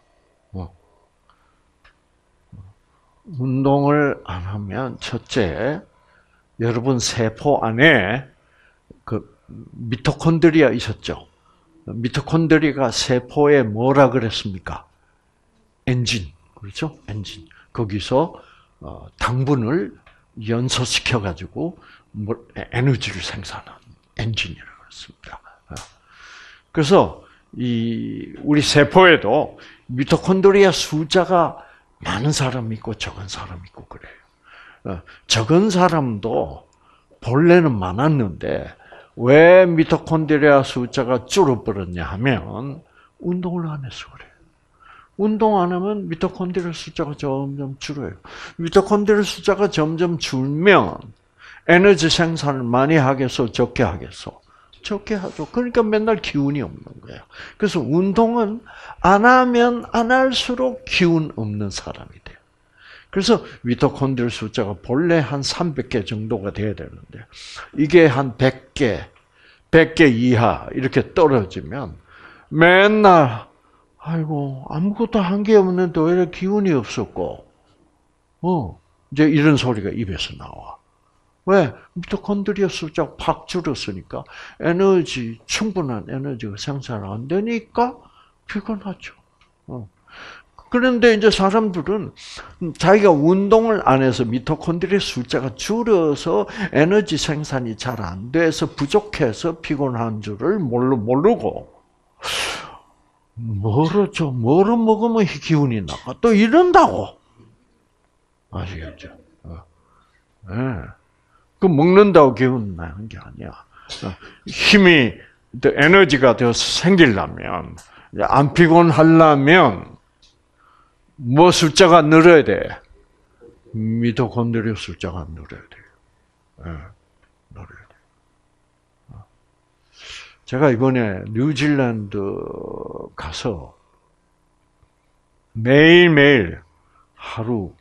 운동을 안 하면 첫째, 여러분 세포 안에 그 미토콘드리아 있었죠? 미토콘드리아가 세포에 뭐라 그랬습니까? 엔진, 그렇죠? 엔진. 거기서 당분을 연소시켜 가지고 에너지를 생산하는 엔진이라고 했습니다. 그래서 우리 세포에도 미토콘드리아 숫자가 많은 사람 있고 적은 사람 있고 그래요. 적은 사람도 본래는 많았는데 왜 미토콘드리아 숫자가 줄어버렸냐 하면 운동을 안 해서 그래요. 운동 안 하면 미토콘드리아 숫자가 점점 줄어요. 미토콘드리아 숫자가 점점 줄면 에너지 생산을 많이 하겠어, 적게 하겠어? 적게 하죠. 그러니까 맨날 기운이 없는 거예요. 그래서 운동은 안 하면 안 할수록 기운 없는 사람이 돼요. 그래서 미토콘드리아 숫자가 본래 한 300개 정도가 돼야 되는데 이게 한 100개 이하 이렇게 떨어지면 맨날 아이고 아무것도 한 게 없는데 왜 이렇게 기운이 없었고 이제 이런 소리가 입에서 나와. 왜? 미토콘드리아 숫자가 팍 줄었으니까 충분한 에너지가 생산 안 되니까 피곤하죠. 그런데 이제 사람들은 자기가 운동을 안 해서 미토콘드리아 숫자가 줄어서 에너지 생산이 잘 안 돼서 부족해서 피곤한 줄을 모르고 뭐를 먹으면 기운이 나가 또 이런다고. 아시겠죠? 네. 그 먹는다고 기운 나는 게 아니야. 힘이, 에너지가 되어서 생기려면, 안 피곤하려면, 뭐 숫자가 늘어야 돼? 미토콘드리아 숫자가 늘어야 돼. 늘어야 돼. 제가 이번에 뉴질랜드 가서 매일매일 하루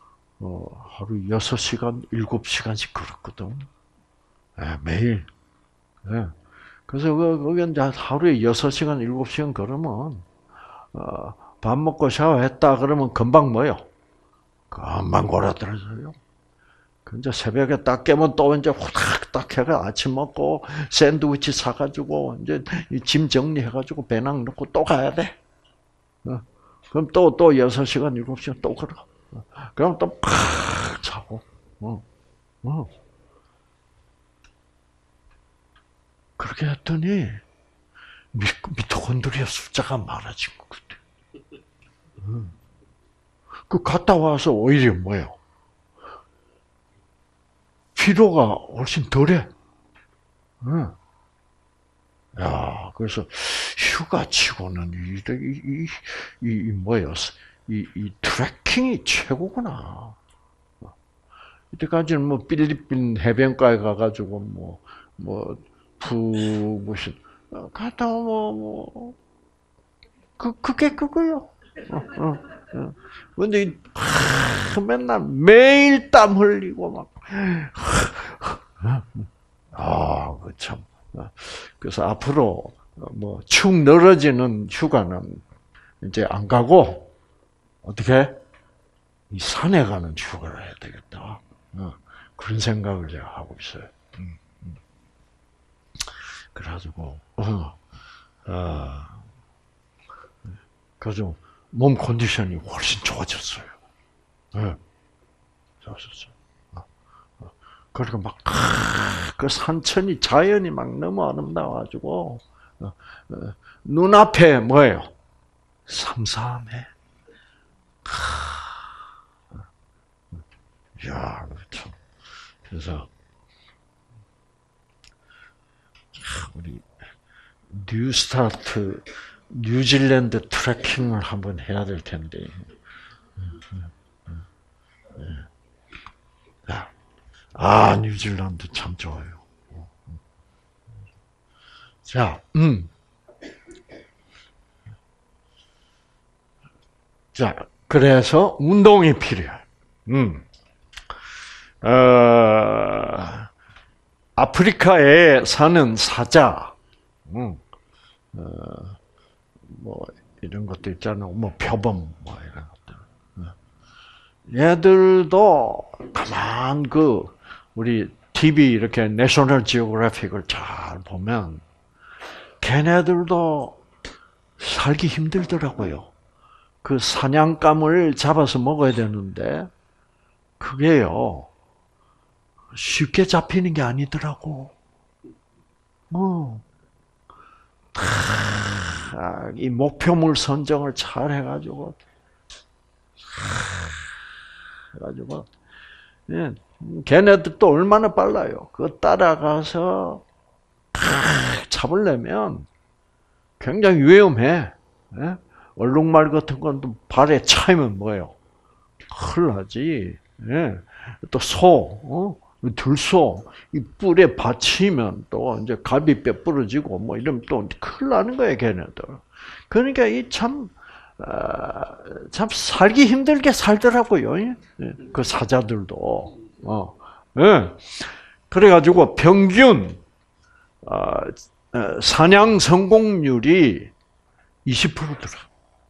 6시간, 7시간씩 걸었거든. 매일. 그래서 거기 이제 하루에 6시간, 7시간 걸으면, 밥 먹고 샤워했다 그러면 금방 뭐요? 금방 골아떨어져요. 근데 새벽에 딱 깨면 또 이제 후닥딱 해가 아침 먹고 샌드위치 사가지고 이제 짐 정리해가지고 배낭 넣고 또 가야 돼. 그럼 또 6시간, 7시간 또 걸어. 그럼 또 팍 자고. 그렇게 했더니 미토콘드리아 숫자가 많아진 것 같아. 그 갔다 와서 오히려 뭐예요? 피로가 훨씬 덜해. 야, 그래서 휴가치고는 이 트레킹이 최고구나. 이때까지는 뭐 필리핀 해변가에 가가지고 무슨 갔다 그게 그거요. 근데 맨날 매일 땀 흘리고 그 참. 그래서 앞으로 축 늘어지는 휴가는 이제 안 가고 어떻게 이 산에 가는 휴가를 해야 되겠다. 그런 생각을 제가 하고 있어요. 그래가지고 그래서 몸 컨디션이 훨씬 좋아졌어요. 좋아졌어요. 그러니까 막 그 산천이 자연이 막 너무 아름다워가지고 눈앞에 뭐예요? 삼삼해. 야, 그렇죠. 그래서 우리 뉴스타트 뉴질랜드 트레킹을 한번 해야 될 텐데. 뉴질랜드 참 좋아요. 자, 자, 그래서 운동이 필요해. 아프리카에 사는 사자, 이런 것도 있잖아요. 표범, 이런 것들. 얘들도 가만 우리 TV 이렇게 내셔널 지오그래픽을 잘 보면 걔네들도 살기 힘들더라고요. 그 사냥감을 잡아서 먹어야 되는데 그게요 쉽게 잡히는 게 아니더라고. 이 목표물 선정을 잘 해가지고 걔네들도 얼마나 빨라요. 그거 따라가서 잡으려면 굉장히 위험해. 얼룩말 같은 건 또 발에 차이면 뭐예요? 큰일 나지. 또 들소, 이 뿔에 받치면 또 이제 갈비뼈 부러지고 이러면 또 큰일 나는 거예요, 걔네들. 그러니까 참 살기 힘들게 살더라고요. 그 사자들도. 그래가지고 평균 사냥 성공률이 20%더라.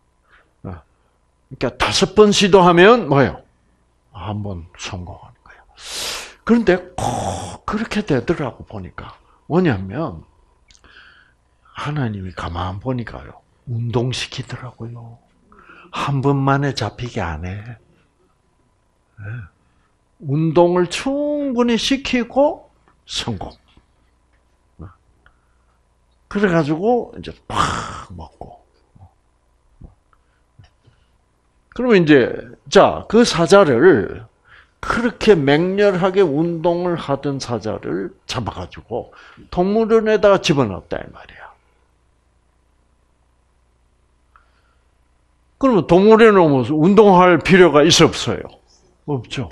그러니까 5번 시도하면 뭐예요? 한 번 성공하는 거예요. 그런데 꼭 그렇게 되더라고 보니까. 뭐냐면 하나님이 가만 보니까요. 운동시키더라고요. 한 번만에 잡히게 안 해. 운동을 충분히 시키고 성공. 그래가지고 이제 팍 먹고. 그러면 이제 그 사자를 그렇게 맹렬하게 운동을 하던 사자를 잡아가지고 동물원에다가 집어넣었다 이 말이야. 그러면 동물원에 오면서 운동할 필요가 있어 없어요? 없죠.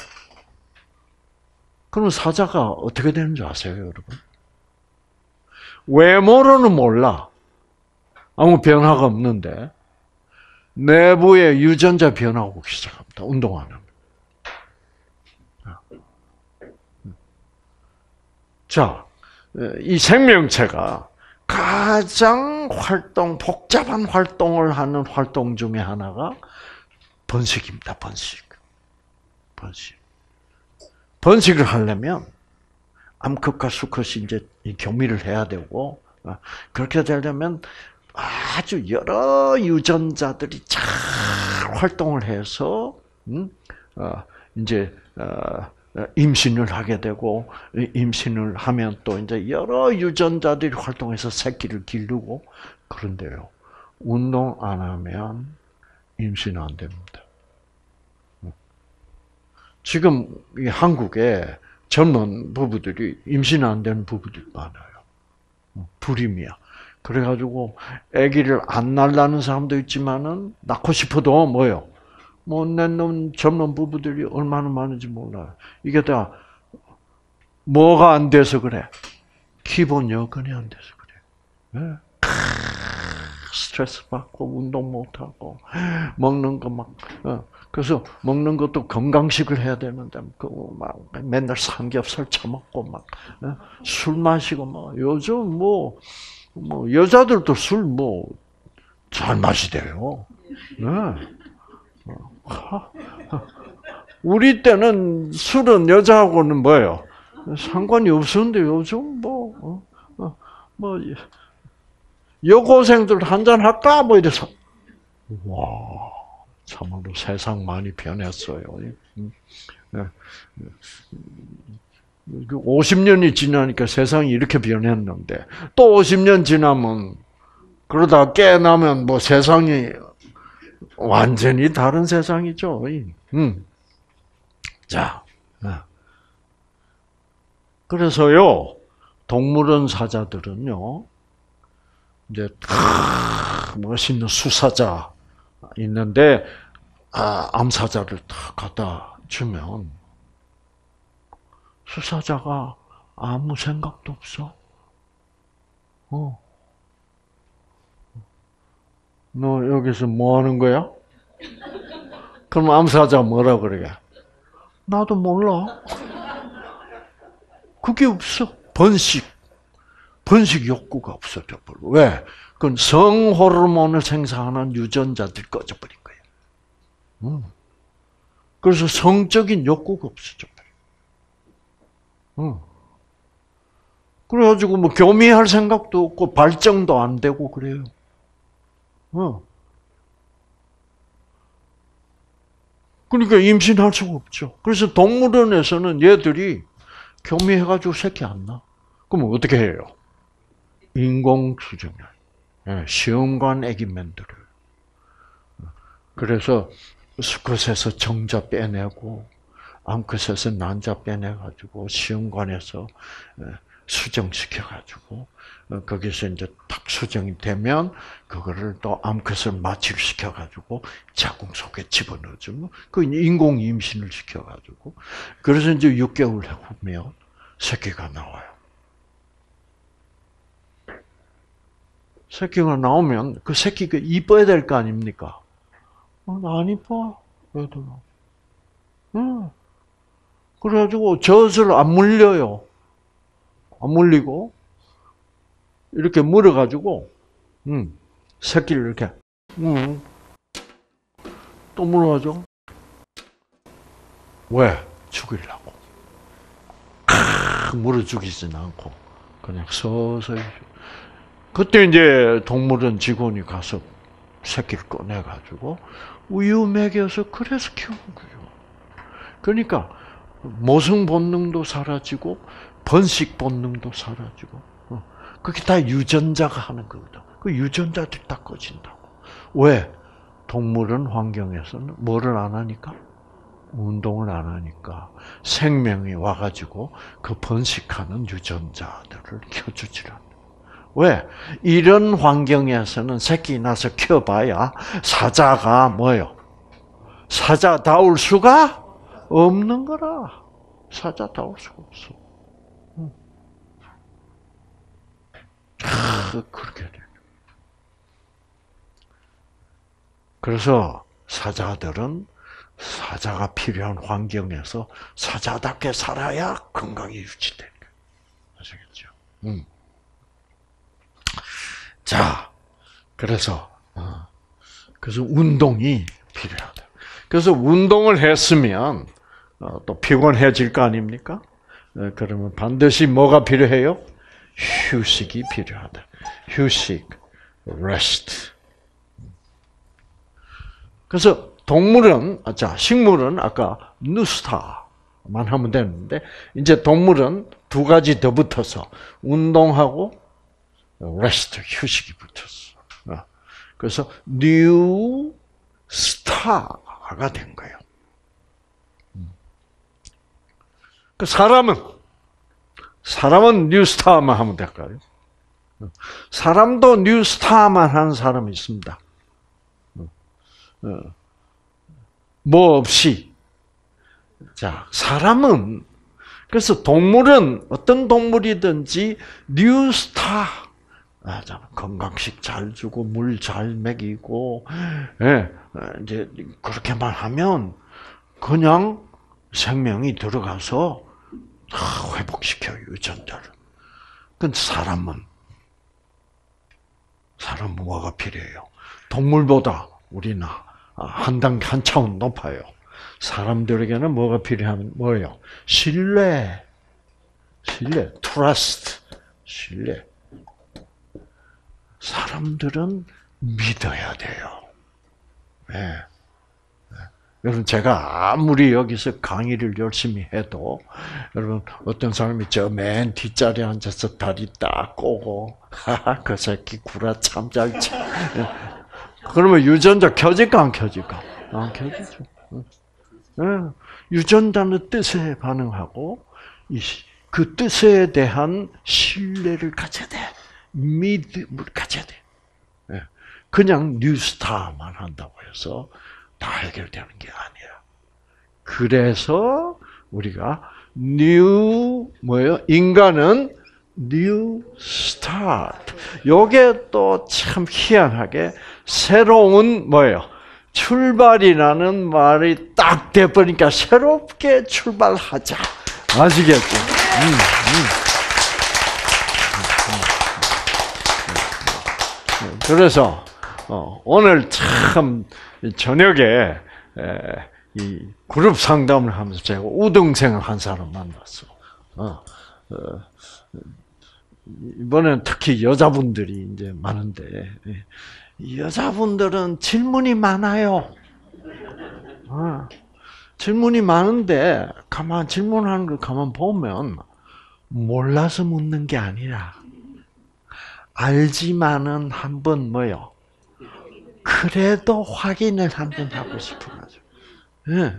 그러면 사자가 어떻게 되는 줄 아세요, 여러분? 외모로는 몰라. 아무 변화가 없는데 내부의 유전자 변화가 오기 시작합니다. 운동하는. 자, 이 생명체가 가장 복잡한 활동을 하는 활동 중에 하나가 번식입니다. 번식을 하려면 암컷과 수컷이 이제 교미를 해야 되고, 그렇게 되려면 아주 여러 유전자들이 잘 활동을 해서 이제 임신을 하게 되고, 임신을 하면 또 이제 여러 유전자들이 활동해서 새끼를 기르고. 그런데요, 운동 안 하면 임신 안 됩니다. 지금 이 한국에 젊은 부부들이 임신 안 되는 부부들이 많아요. 불임이야. 그래가지고 아기를 안 낳으려는 사람도 있지만은 낳고 싶어도 뭐요? 못낸 놈 젊은 부부들이 얼마나 많은지 몰라요. 이게 다 뭐가 안 돼서 그래? 기본 여건이 안 돼서 그래. 네? 스트레스 받고 운동 못 하고 먹는 거 막 그래서 먹는 것도 건강식을 해야 되는데 막 맨날 삼겹살 처먹고 막 술 마시고 막 요즘 뭐 여자들도 술 뭐 잘 마시대요. 네. 우리 때는 술은 여자하고는 뭐예요? 상관이 없었는데 요즘 뭐 여고생들 한잔 할까 뭐 이래서 와 참으로 세상 많이 변했어요. 50년이 지나니까 세상이 이렇게 변했는데 또 50년 지나면 그러다 깨어나면 뭐 세상이 완전히 다른 세상이죠. 자, 그래서요 동물원 사자들은요 이제 멋있는 수사자 있는데 암사자를 딱 갖다 주면 수사자가 아무 생각도 없어. 너 여기서 뭐 하는 거야? 그럼 암사자 뭐라 그러게? 나도 몰라. 그게 없어. 번식 욕구가 없어져 버려. 왜? 그건 성호르몬을 생산하는 유전자들이 꺼져버린 거예요. 그래서 성적인 욕구가 없어져 버려. 그래가지고 뭐 교미할 생각도 없고 발정도 안 되고 그래요. 그러니까 임신할 수가 없죠. 그래서 동물원에서는 얘들이 교미해가지고 새끼 안 낳아. 그러면 어떻게 해요? 인공 수정을. 시험관 애기 만들어요. 그래서 수컷에서 정자 빼내고 암컷에서 난자 빼내가지고 시험관에서 수정시켜가지고 거기서 이제 딱 수정이 되면 그거를 또 암컷을 마취시켜가지고 자궁 속에 집어넣어주면 그 인공 임신을 시켜가지고 그래서 이제 6개월 후면 새끼가 나와요. 새끼가 나오면 그 새끼가 이뻐야 될 거 아닙니까? 안 이뻐. 애들. 그래가지고 젖을 안 물려요. 안 물리고 이렇게 물어가지고 새끼를 이렇게 또 물어가죠. 왜? 죽이려고. 물어 죽이지는 않고 그냥 서서히. 그때 이제 동물원 직원이 가서 새끼를 꺼내가지고 우유 먹여서 그래서 키우는 거예요. 그러니까 모성 본능도 사라지고 번식 본능도 사라지고 그게 다 유전자가 하는 거거든. 그 유전자들이 다 꺼진다고. 왜? 동물원 환경에서는 뭐를 안 하니까? 운동을 안 하니까 생명이 와가지고 그 번식하는 유전자들을 켜주질 않아. 왜? 이런 환경에서는 새끼 나서 키워봐야 사자가 뭐요? 사자다울 수가 없는 거라. 사자다울 수가 없어. 그렇게 돼. 그래서 사자들은 사자가 필요한 환경에서 사자답게 살아야 건강이 유지되는 거예요. 아시겠죠? 자, 그래서 운동이 필요하다. 그래서 운동을 했으면 또 피곤해질 거 아닙니까? 그러면 반드시 뭐가 필요해요? 휴식이 필요하다. 휴식, rest. 그래서 식물은 아까 누스타만 하면 되는데 이제 동물은 두 가지 더 붙어서 운동하고 rest, 휴식이 붙었어. 그래서 뉴 스타가 된 거예요. 그 사람은 뉴 스타만 하면 될까요? 사람도 뉴 스타만 하는 사람이 있습니다. 뭐 없이. 자, 사람은, 그래서 동물은 어떤 동물이든지 뉴스타. 건강식 잘 주고 물 잘 먹이고, 예, 이제 그렇게만 하면 그냥 생명이 들어가서 회복시켜요, 유전자를. 근데 사람은 뭐가 필요해요? 동물보다 우리는 한 단계, 한 차원 높아요. 사람들에게는 뭐가 필요하면 뭐예요? 신뢰, trust, 신뢰. 사람들은 믿어야 돼요. 네. 여러분, 제가 아무리 여기서 강의를 열심히 해도, 여러분, 어떤 사람이 저 맨 뒷자리에 앉아서 다리 딱 꼬고, 그 새끼 구라 참 잘 쳐. 그러면 유전자 켜질까, 안 켜질까? 안 켜지죠. 유전자는 뜻에 반응하고, 그 뜻에 대한 신뢰를 가져야 돼. 믿음을 가져야 돼. 그냥 뉴스타만 한다고 해서 다 해결되는 게 아니라. 그래서 우리가 인간은 new start. 요게 또 참 희한하게 새로운 뭐예요? 출발이라는 말이 딱 돼버리니까 새롭게 출발하자. 아시겠죠? 그래서 오늘 참 저녁에 이 그룹 상담을 하면서 제가 우등생을 한 사람 만났어. 이번엔 특히 여자분들이 이제 많은데 여자분들은 질문이 많아요. 질문이 많은데 가만 질문하는 걸 가만 보면 몰라서 묻는 게 아니라 알지만은 한번 뭐요? 그래도 확인을 한번 하고 싶은 거죠. 네.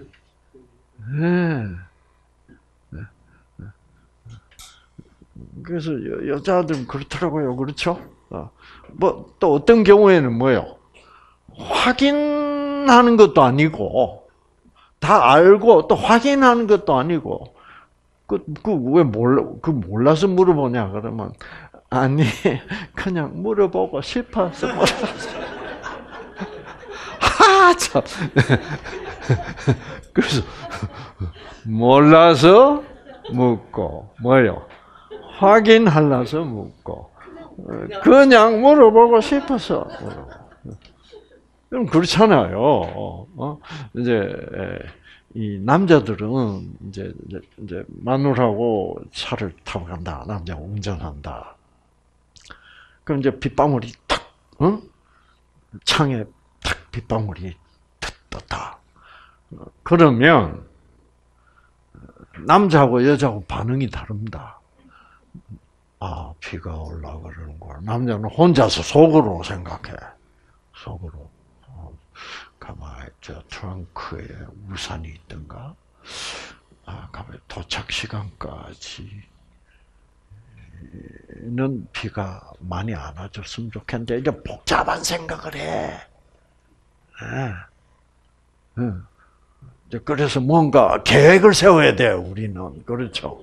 그래서 여자들은 그렇더라고요. 그렇죠? 뭐 또 어떤 경우에는 뭐요? 확인하는 것도 아니고 다 알고 또 확인하는 것도 아니고 왜 몰라서 물어보냐 그러면 아니 그냥 물어보고 싶어서 물어봤어. 참. 그래서 몰라서 묻고 뭐요? 확인하려서 묻고 그냥 물어보고 싶어서 그럼 그렇잖아요. 이제 이 남자들은 이제 마누라하고 차를 타고 간다. 남자가 운전한다. 그럼 이제 빗방울이 탁, 창에 탁 빗방울이 떴다. 그러면 남자하고 여자하고 반응이 다릅니다. 비가 올라 그러는 거야. 남자는 혼자서 속으로 생각해. 속으로. 가만히 저 트렁크에 우산이 있던가. 가만히 도착 시간까지는 비가 많이 안 와줬으면 좋겠는데 이제 복잡한 생각을 해. 그래서 뭔가 계획을 세워야 돼. 우리는 그렇죠.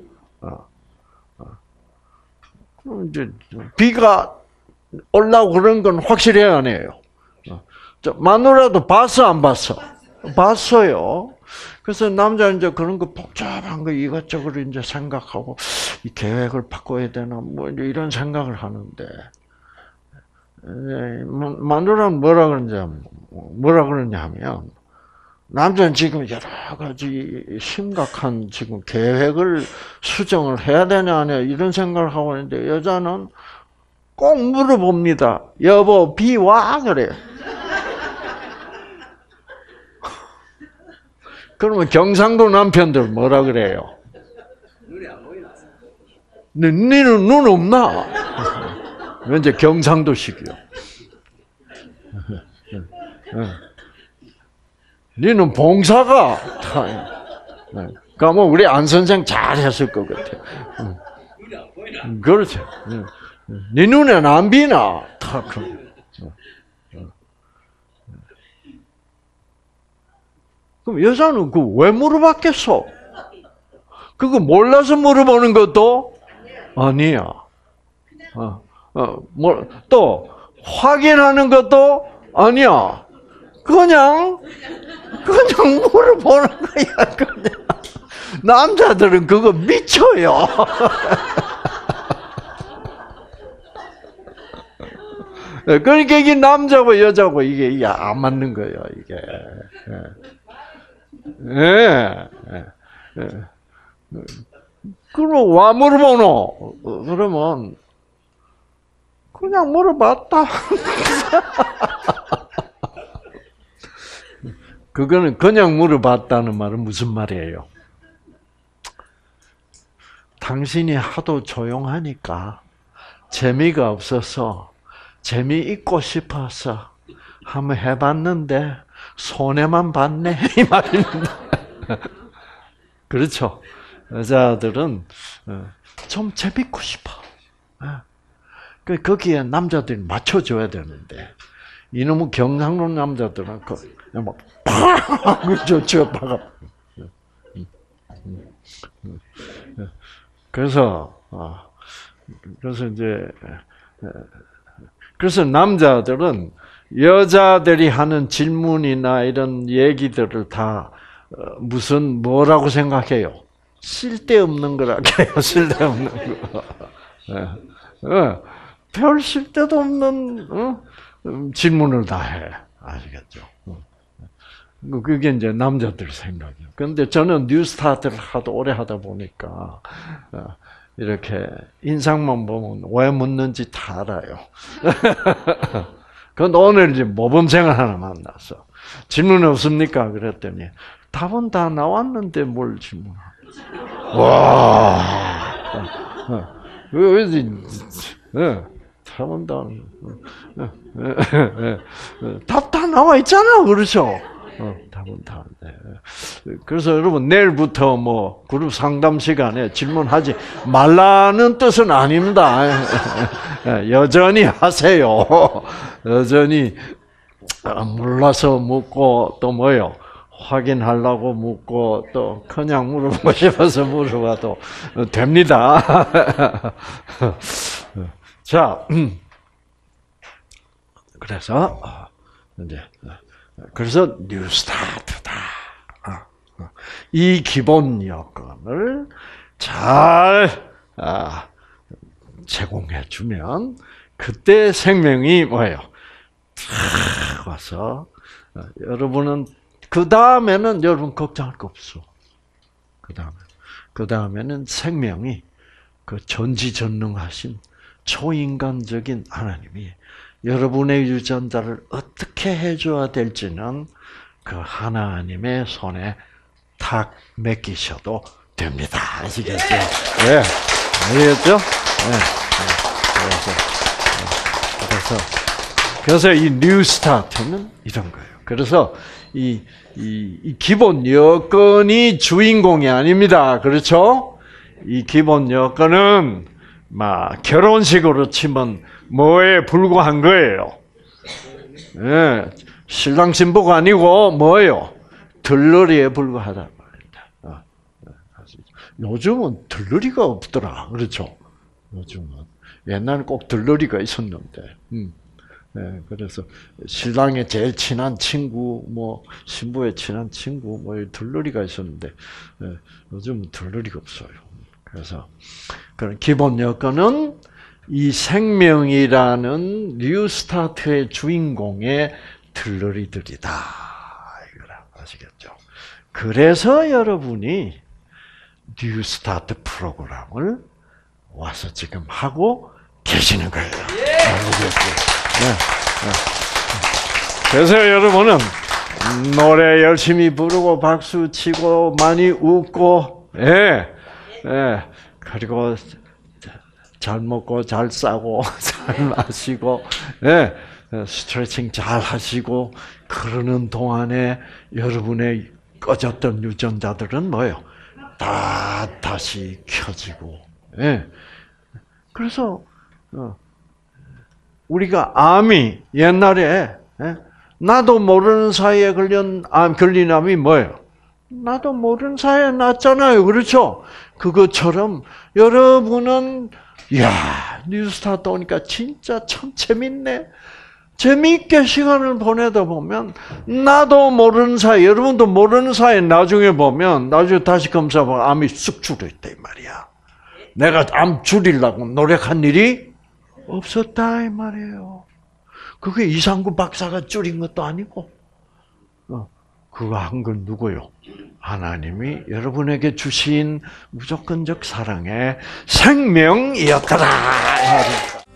이제 비가 올라오고 그런 건 확실해요, 안 해요? 마누라도 봤어, 안 봤어? 봤어요. 그래서 남자는 이제 그런 거 복잡한 거 이것저것 이제 생각하고 이 계획을 바꿔야 되나 뭐 이제 이런 생각을 하는데 마누라는 뭐라 그러냐면 남자는 지금 여러 가지 심각한 지금 계획을 수정을 해야 되냐 안 해야 이런 생각을 하고 있는데 여자는 꼭 물어봅니다. 여보 비 와? 그래요. 그러면 경상도 남편들 뭐라 그래요? 니는 눈 없나? 이제 경상도식이요. 니는 봉사가. 그러면 우리 안 선생 잘했을 것 같아. 그렇죠. 네 눈에는 안 비나? 그럼 여자는 왜 물어봤겠어? 그거 몰라서 물어보는 것도 아니야. 또 확인하는 것도 아니야. 그냥 물어보는 거야. 그냥. 남자들은 그거 미쳐요. 그러니까 이게 남자고 여자고 이게 안 맞는 거예요. 이게. 그럼 와 물어보노? 그러면 그냥 물어봤다. 그거는 그냥 물어봤다는 말은 무슨 말이에요? 당신이 하도 조용하니까 재미가 없어서 재미있고 싶어서 한번 해봤는데 손해만 봤네 이 말입니다. 그렇죠? 여자들은 좀 재밌고 싶어. 거기에 남자들이 맞춰줘야 되는데 이놈의 경상도 남자들은 막 팍 박아. 그래서 남자들은 여자들이 하는 질문이나 이런 얘기들을 다 뭐라고 생각해요? 쓸데없는 거라고 해요. 쓸데없는 거. 별 쓸데도 없는 질문을 다 해. 아시겠죠? 그게 이제 남자들 생각이에요. 그런데 저는 뉴스타트를 하도 오래 하다 보니까 이렇게 인상만 보면 왜 묻는지 다 알아요. 그건 오늘 이제 모범생을 하나 만나서 질문 없습니까? 그랬더니 답은 다 나왔는데 뭘 질문하고. 와. 답은 답 다 나와 있잖아. 그렇죠? 답은 다. 네. 그래서 여러분 내일부터 뭐 그룹 상담 시간에 질문하지 말라는 뜻은 아닙니다. 여전히 하세요. 여전히 몰라서 묻고 또 뭐요? 확인하려고 묻고 또 그냥 물어보고 싶어서 물어봐도 됩니다. 자, 그래서 뉴스타트다. 이 기본 여건을 잘 제공해 주면 그때 생명이 뭐예요? 탁 와서 여러분은 그 다음에는 여러분 걱정할 거 없어. 그 다음에는 생명이 그 전지전능하신 초인간적인 하나님이 여러분의 유전자를 어떻게 해줘야 될지는 그 하나님의 손에 탁 맡기셔도 됩니다. 아시겠죠? 네. 아시겠죠? 네. 그래서 이 뉴 스타트는 이런 거예요. 그래서 이 기본 여건이 주인공이 아닙니다. 그렇죠? 이 기본 여건은 막 결혼식으로 치면 뭐에 불과한 거예요? 네, 신랑 신부가 아니고 뭐예요? 들러리에 불과하다 말입니다. 요즘은 들러리가 없더라. 그렇죠? 요즘은 옛날에 꼭 들러리가 있었는데. 네, 그래서 신랑의 제일 친한 친구, 뭐 신부의 친한 친구, 뭐 들러리가 있었는데 요즘은 들러리가 없어요. 그래서 그런 기본 여건은 이 생명이라는 뉴스타트의 주인공의 들러리들이다. 이거라 아시겠죠? 그래서 여러분이 뉴스타트 프로그램을 와서 지금 하고 계시는 거예요. 아시겠죠? 네. 그래서 여러분은 노래 열심히 부르고 박수 치고 많이 웃고, 그리고 잘 먹고 잘 싸고 잘 마시고, 스트레칭 잘 하시고 그러는 동안에 여러분의 꺼졌던 유전자들은 뭐예요? 다시 켜지고, 그래서 우리가 암이 옛날에 나도 모르는 사이에 걸린 암이 뭐예요? 나도 모르는 사이에 났잖아요. 그렇죠? 그것처럼 여러분은 뉴스타트 오니까 진짜 참 재밌네. 재미있게 시간을 보내다 보면 나도 모르는 사이, 여러분도 모르는 사이에 나중에 다시 검사하면 암이 쑥 줄어있다 이 말이야. 내가 암 줄이려고 노력한 일이 없었다 이 말이에요. 그게 이상구 박사가 줄인 것도 아니고 그거 한 건 누구요? 하나님이 여러분에게 주신 무조건적 사랑의 생명이었더라.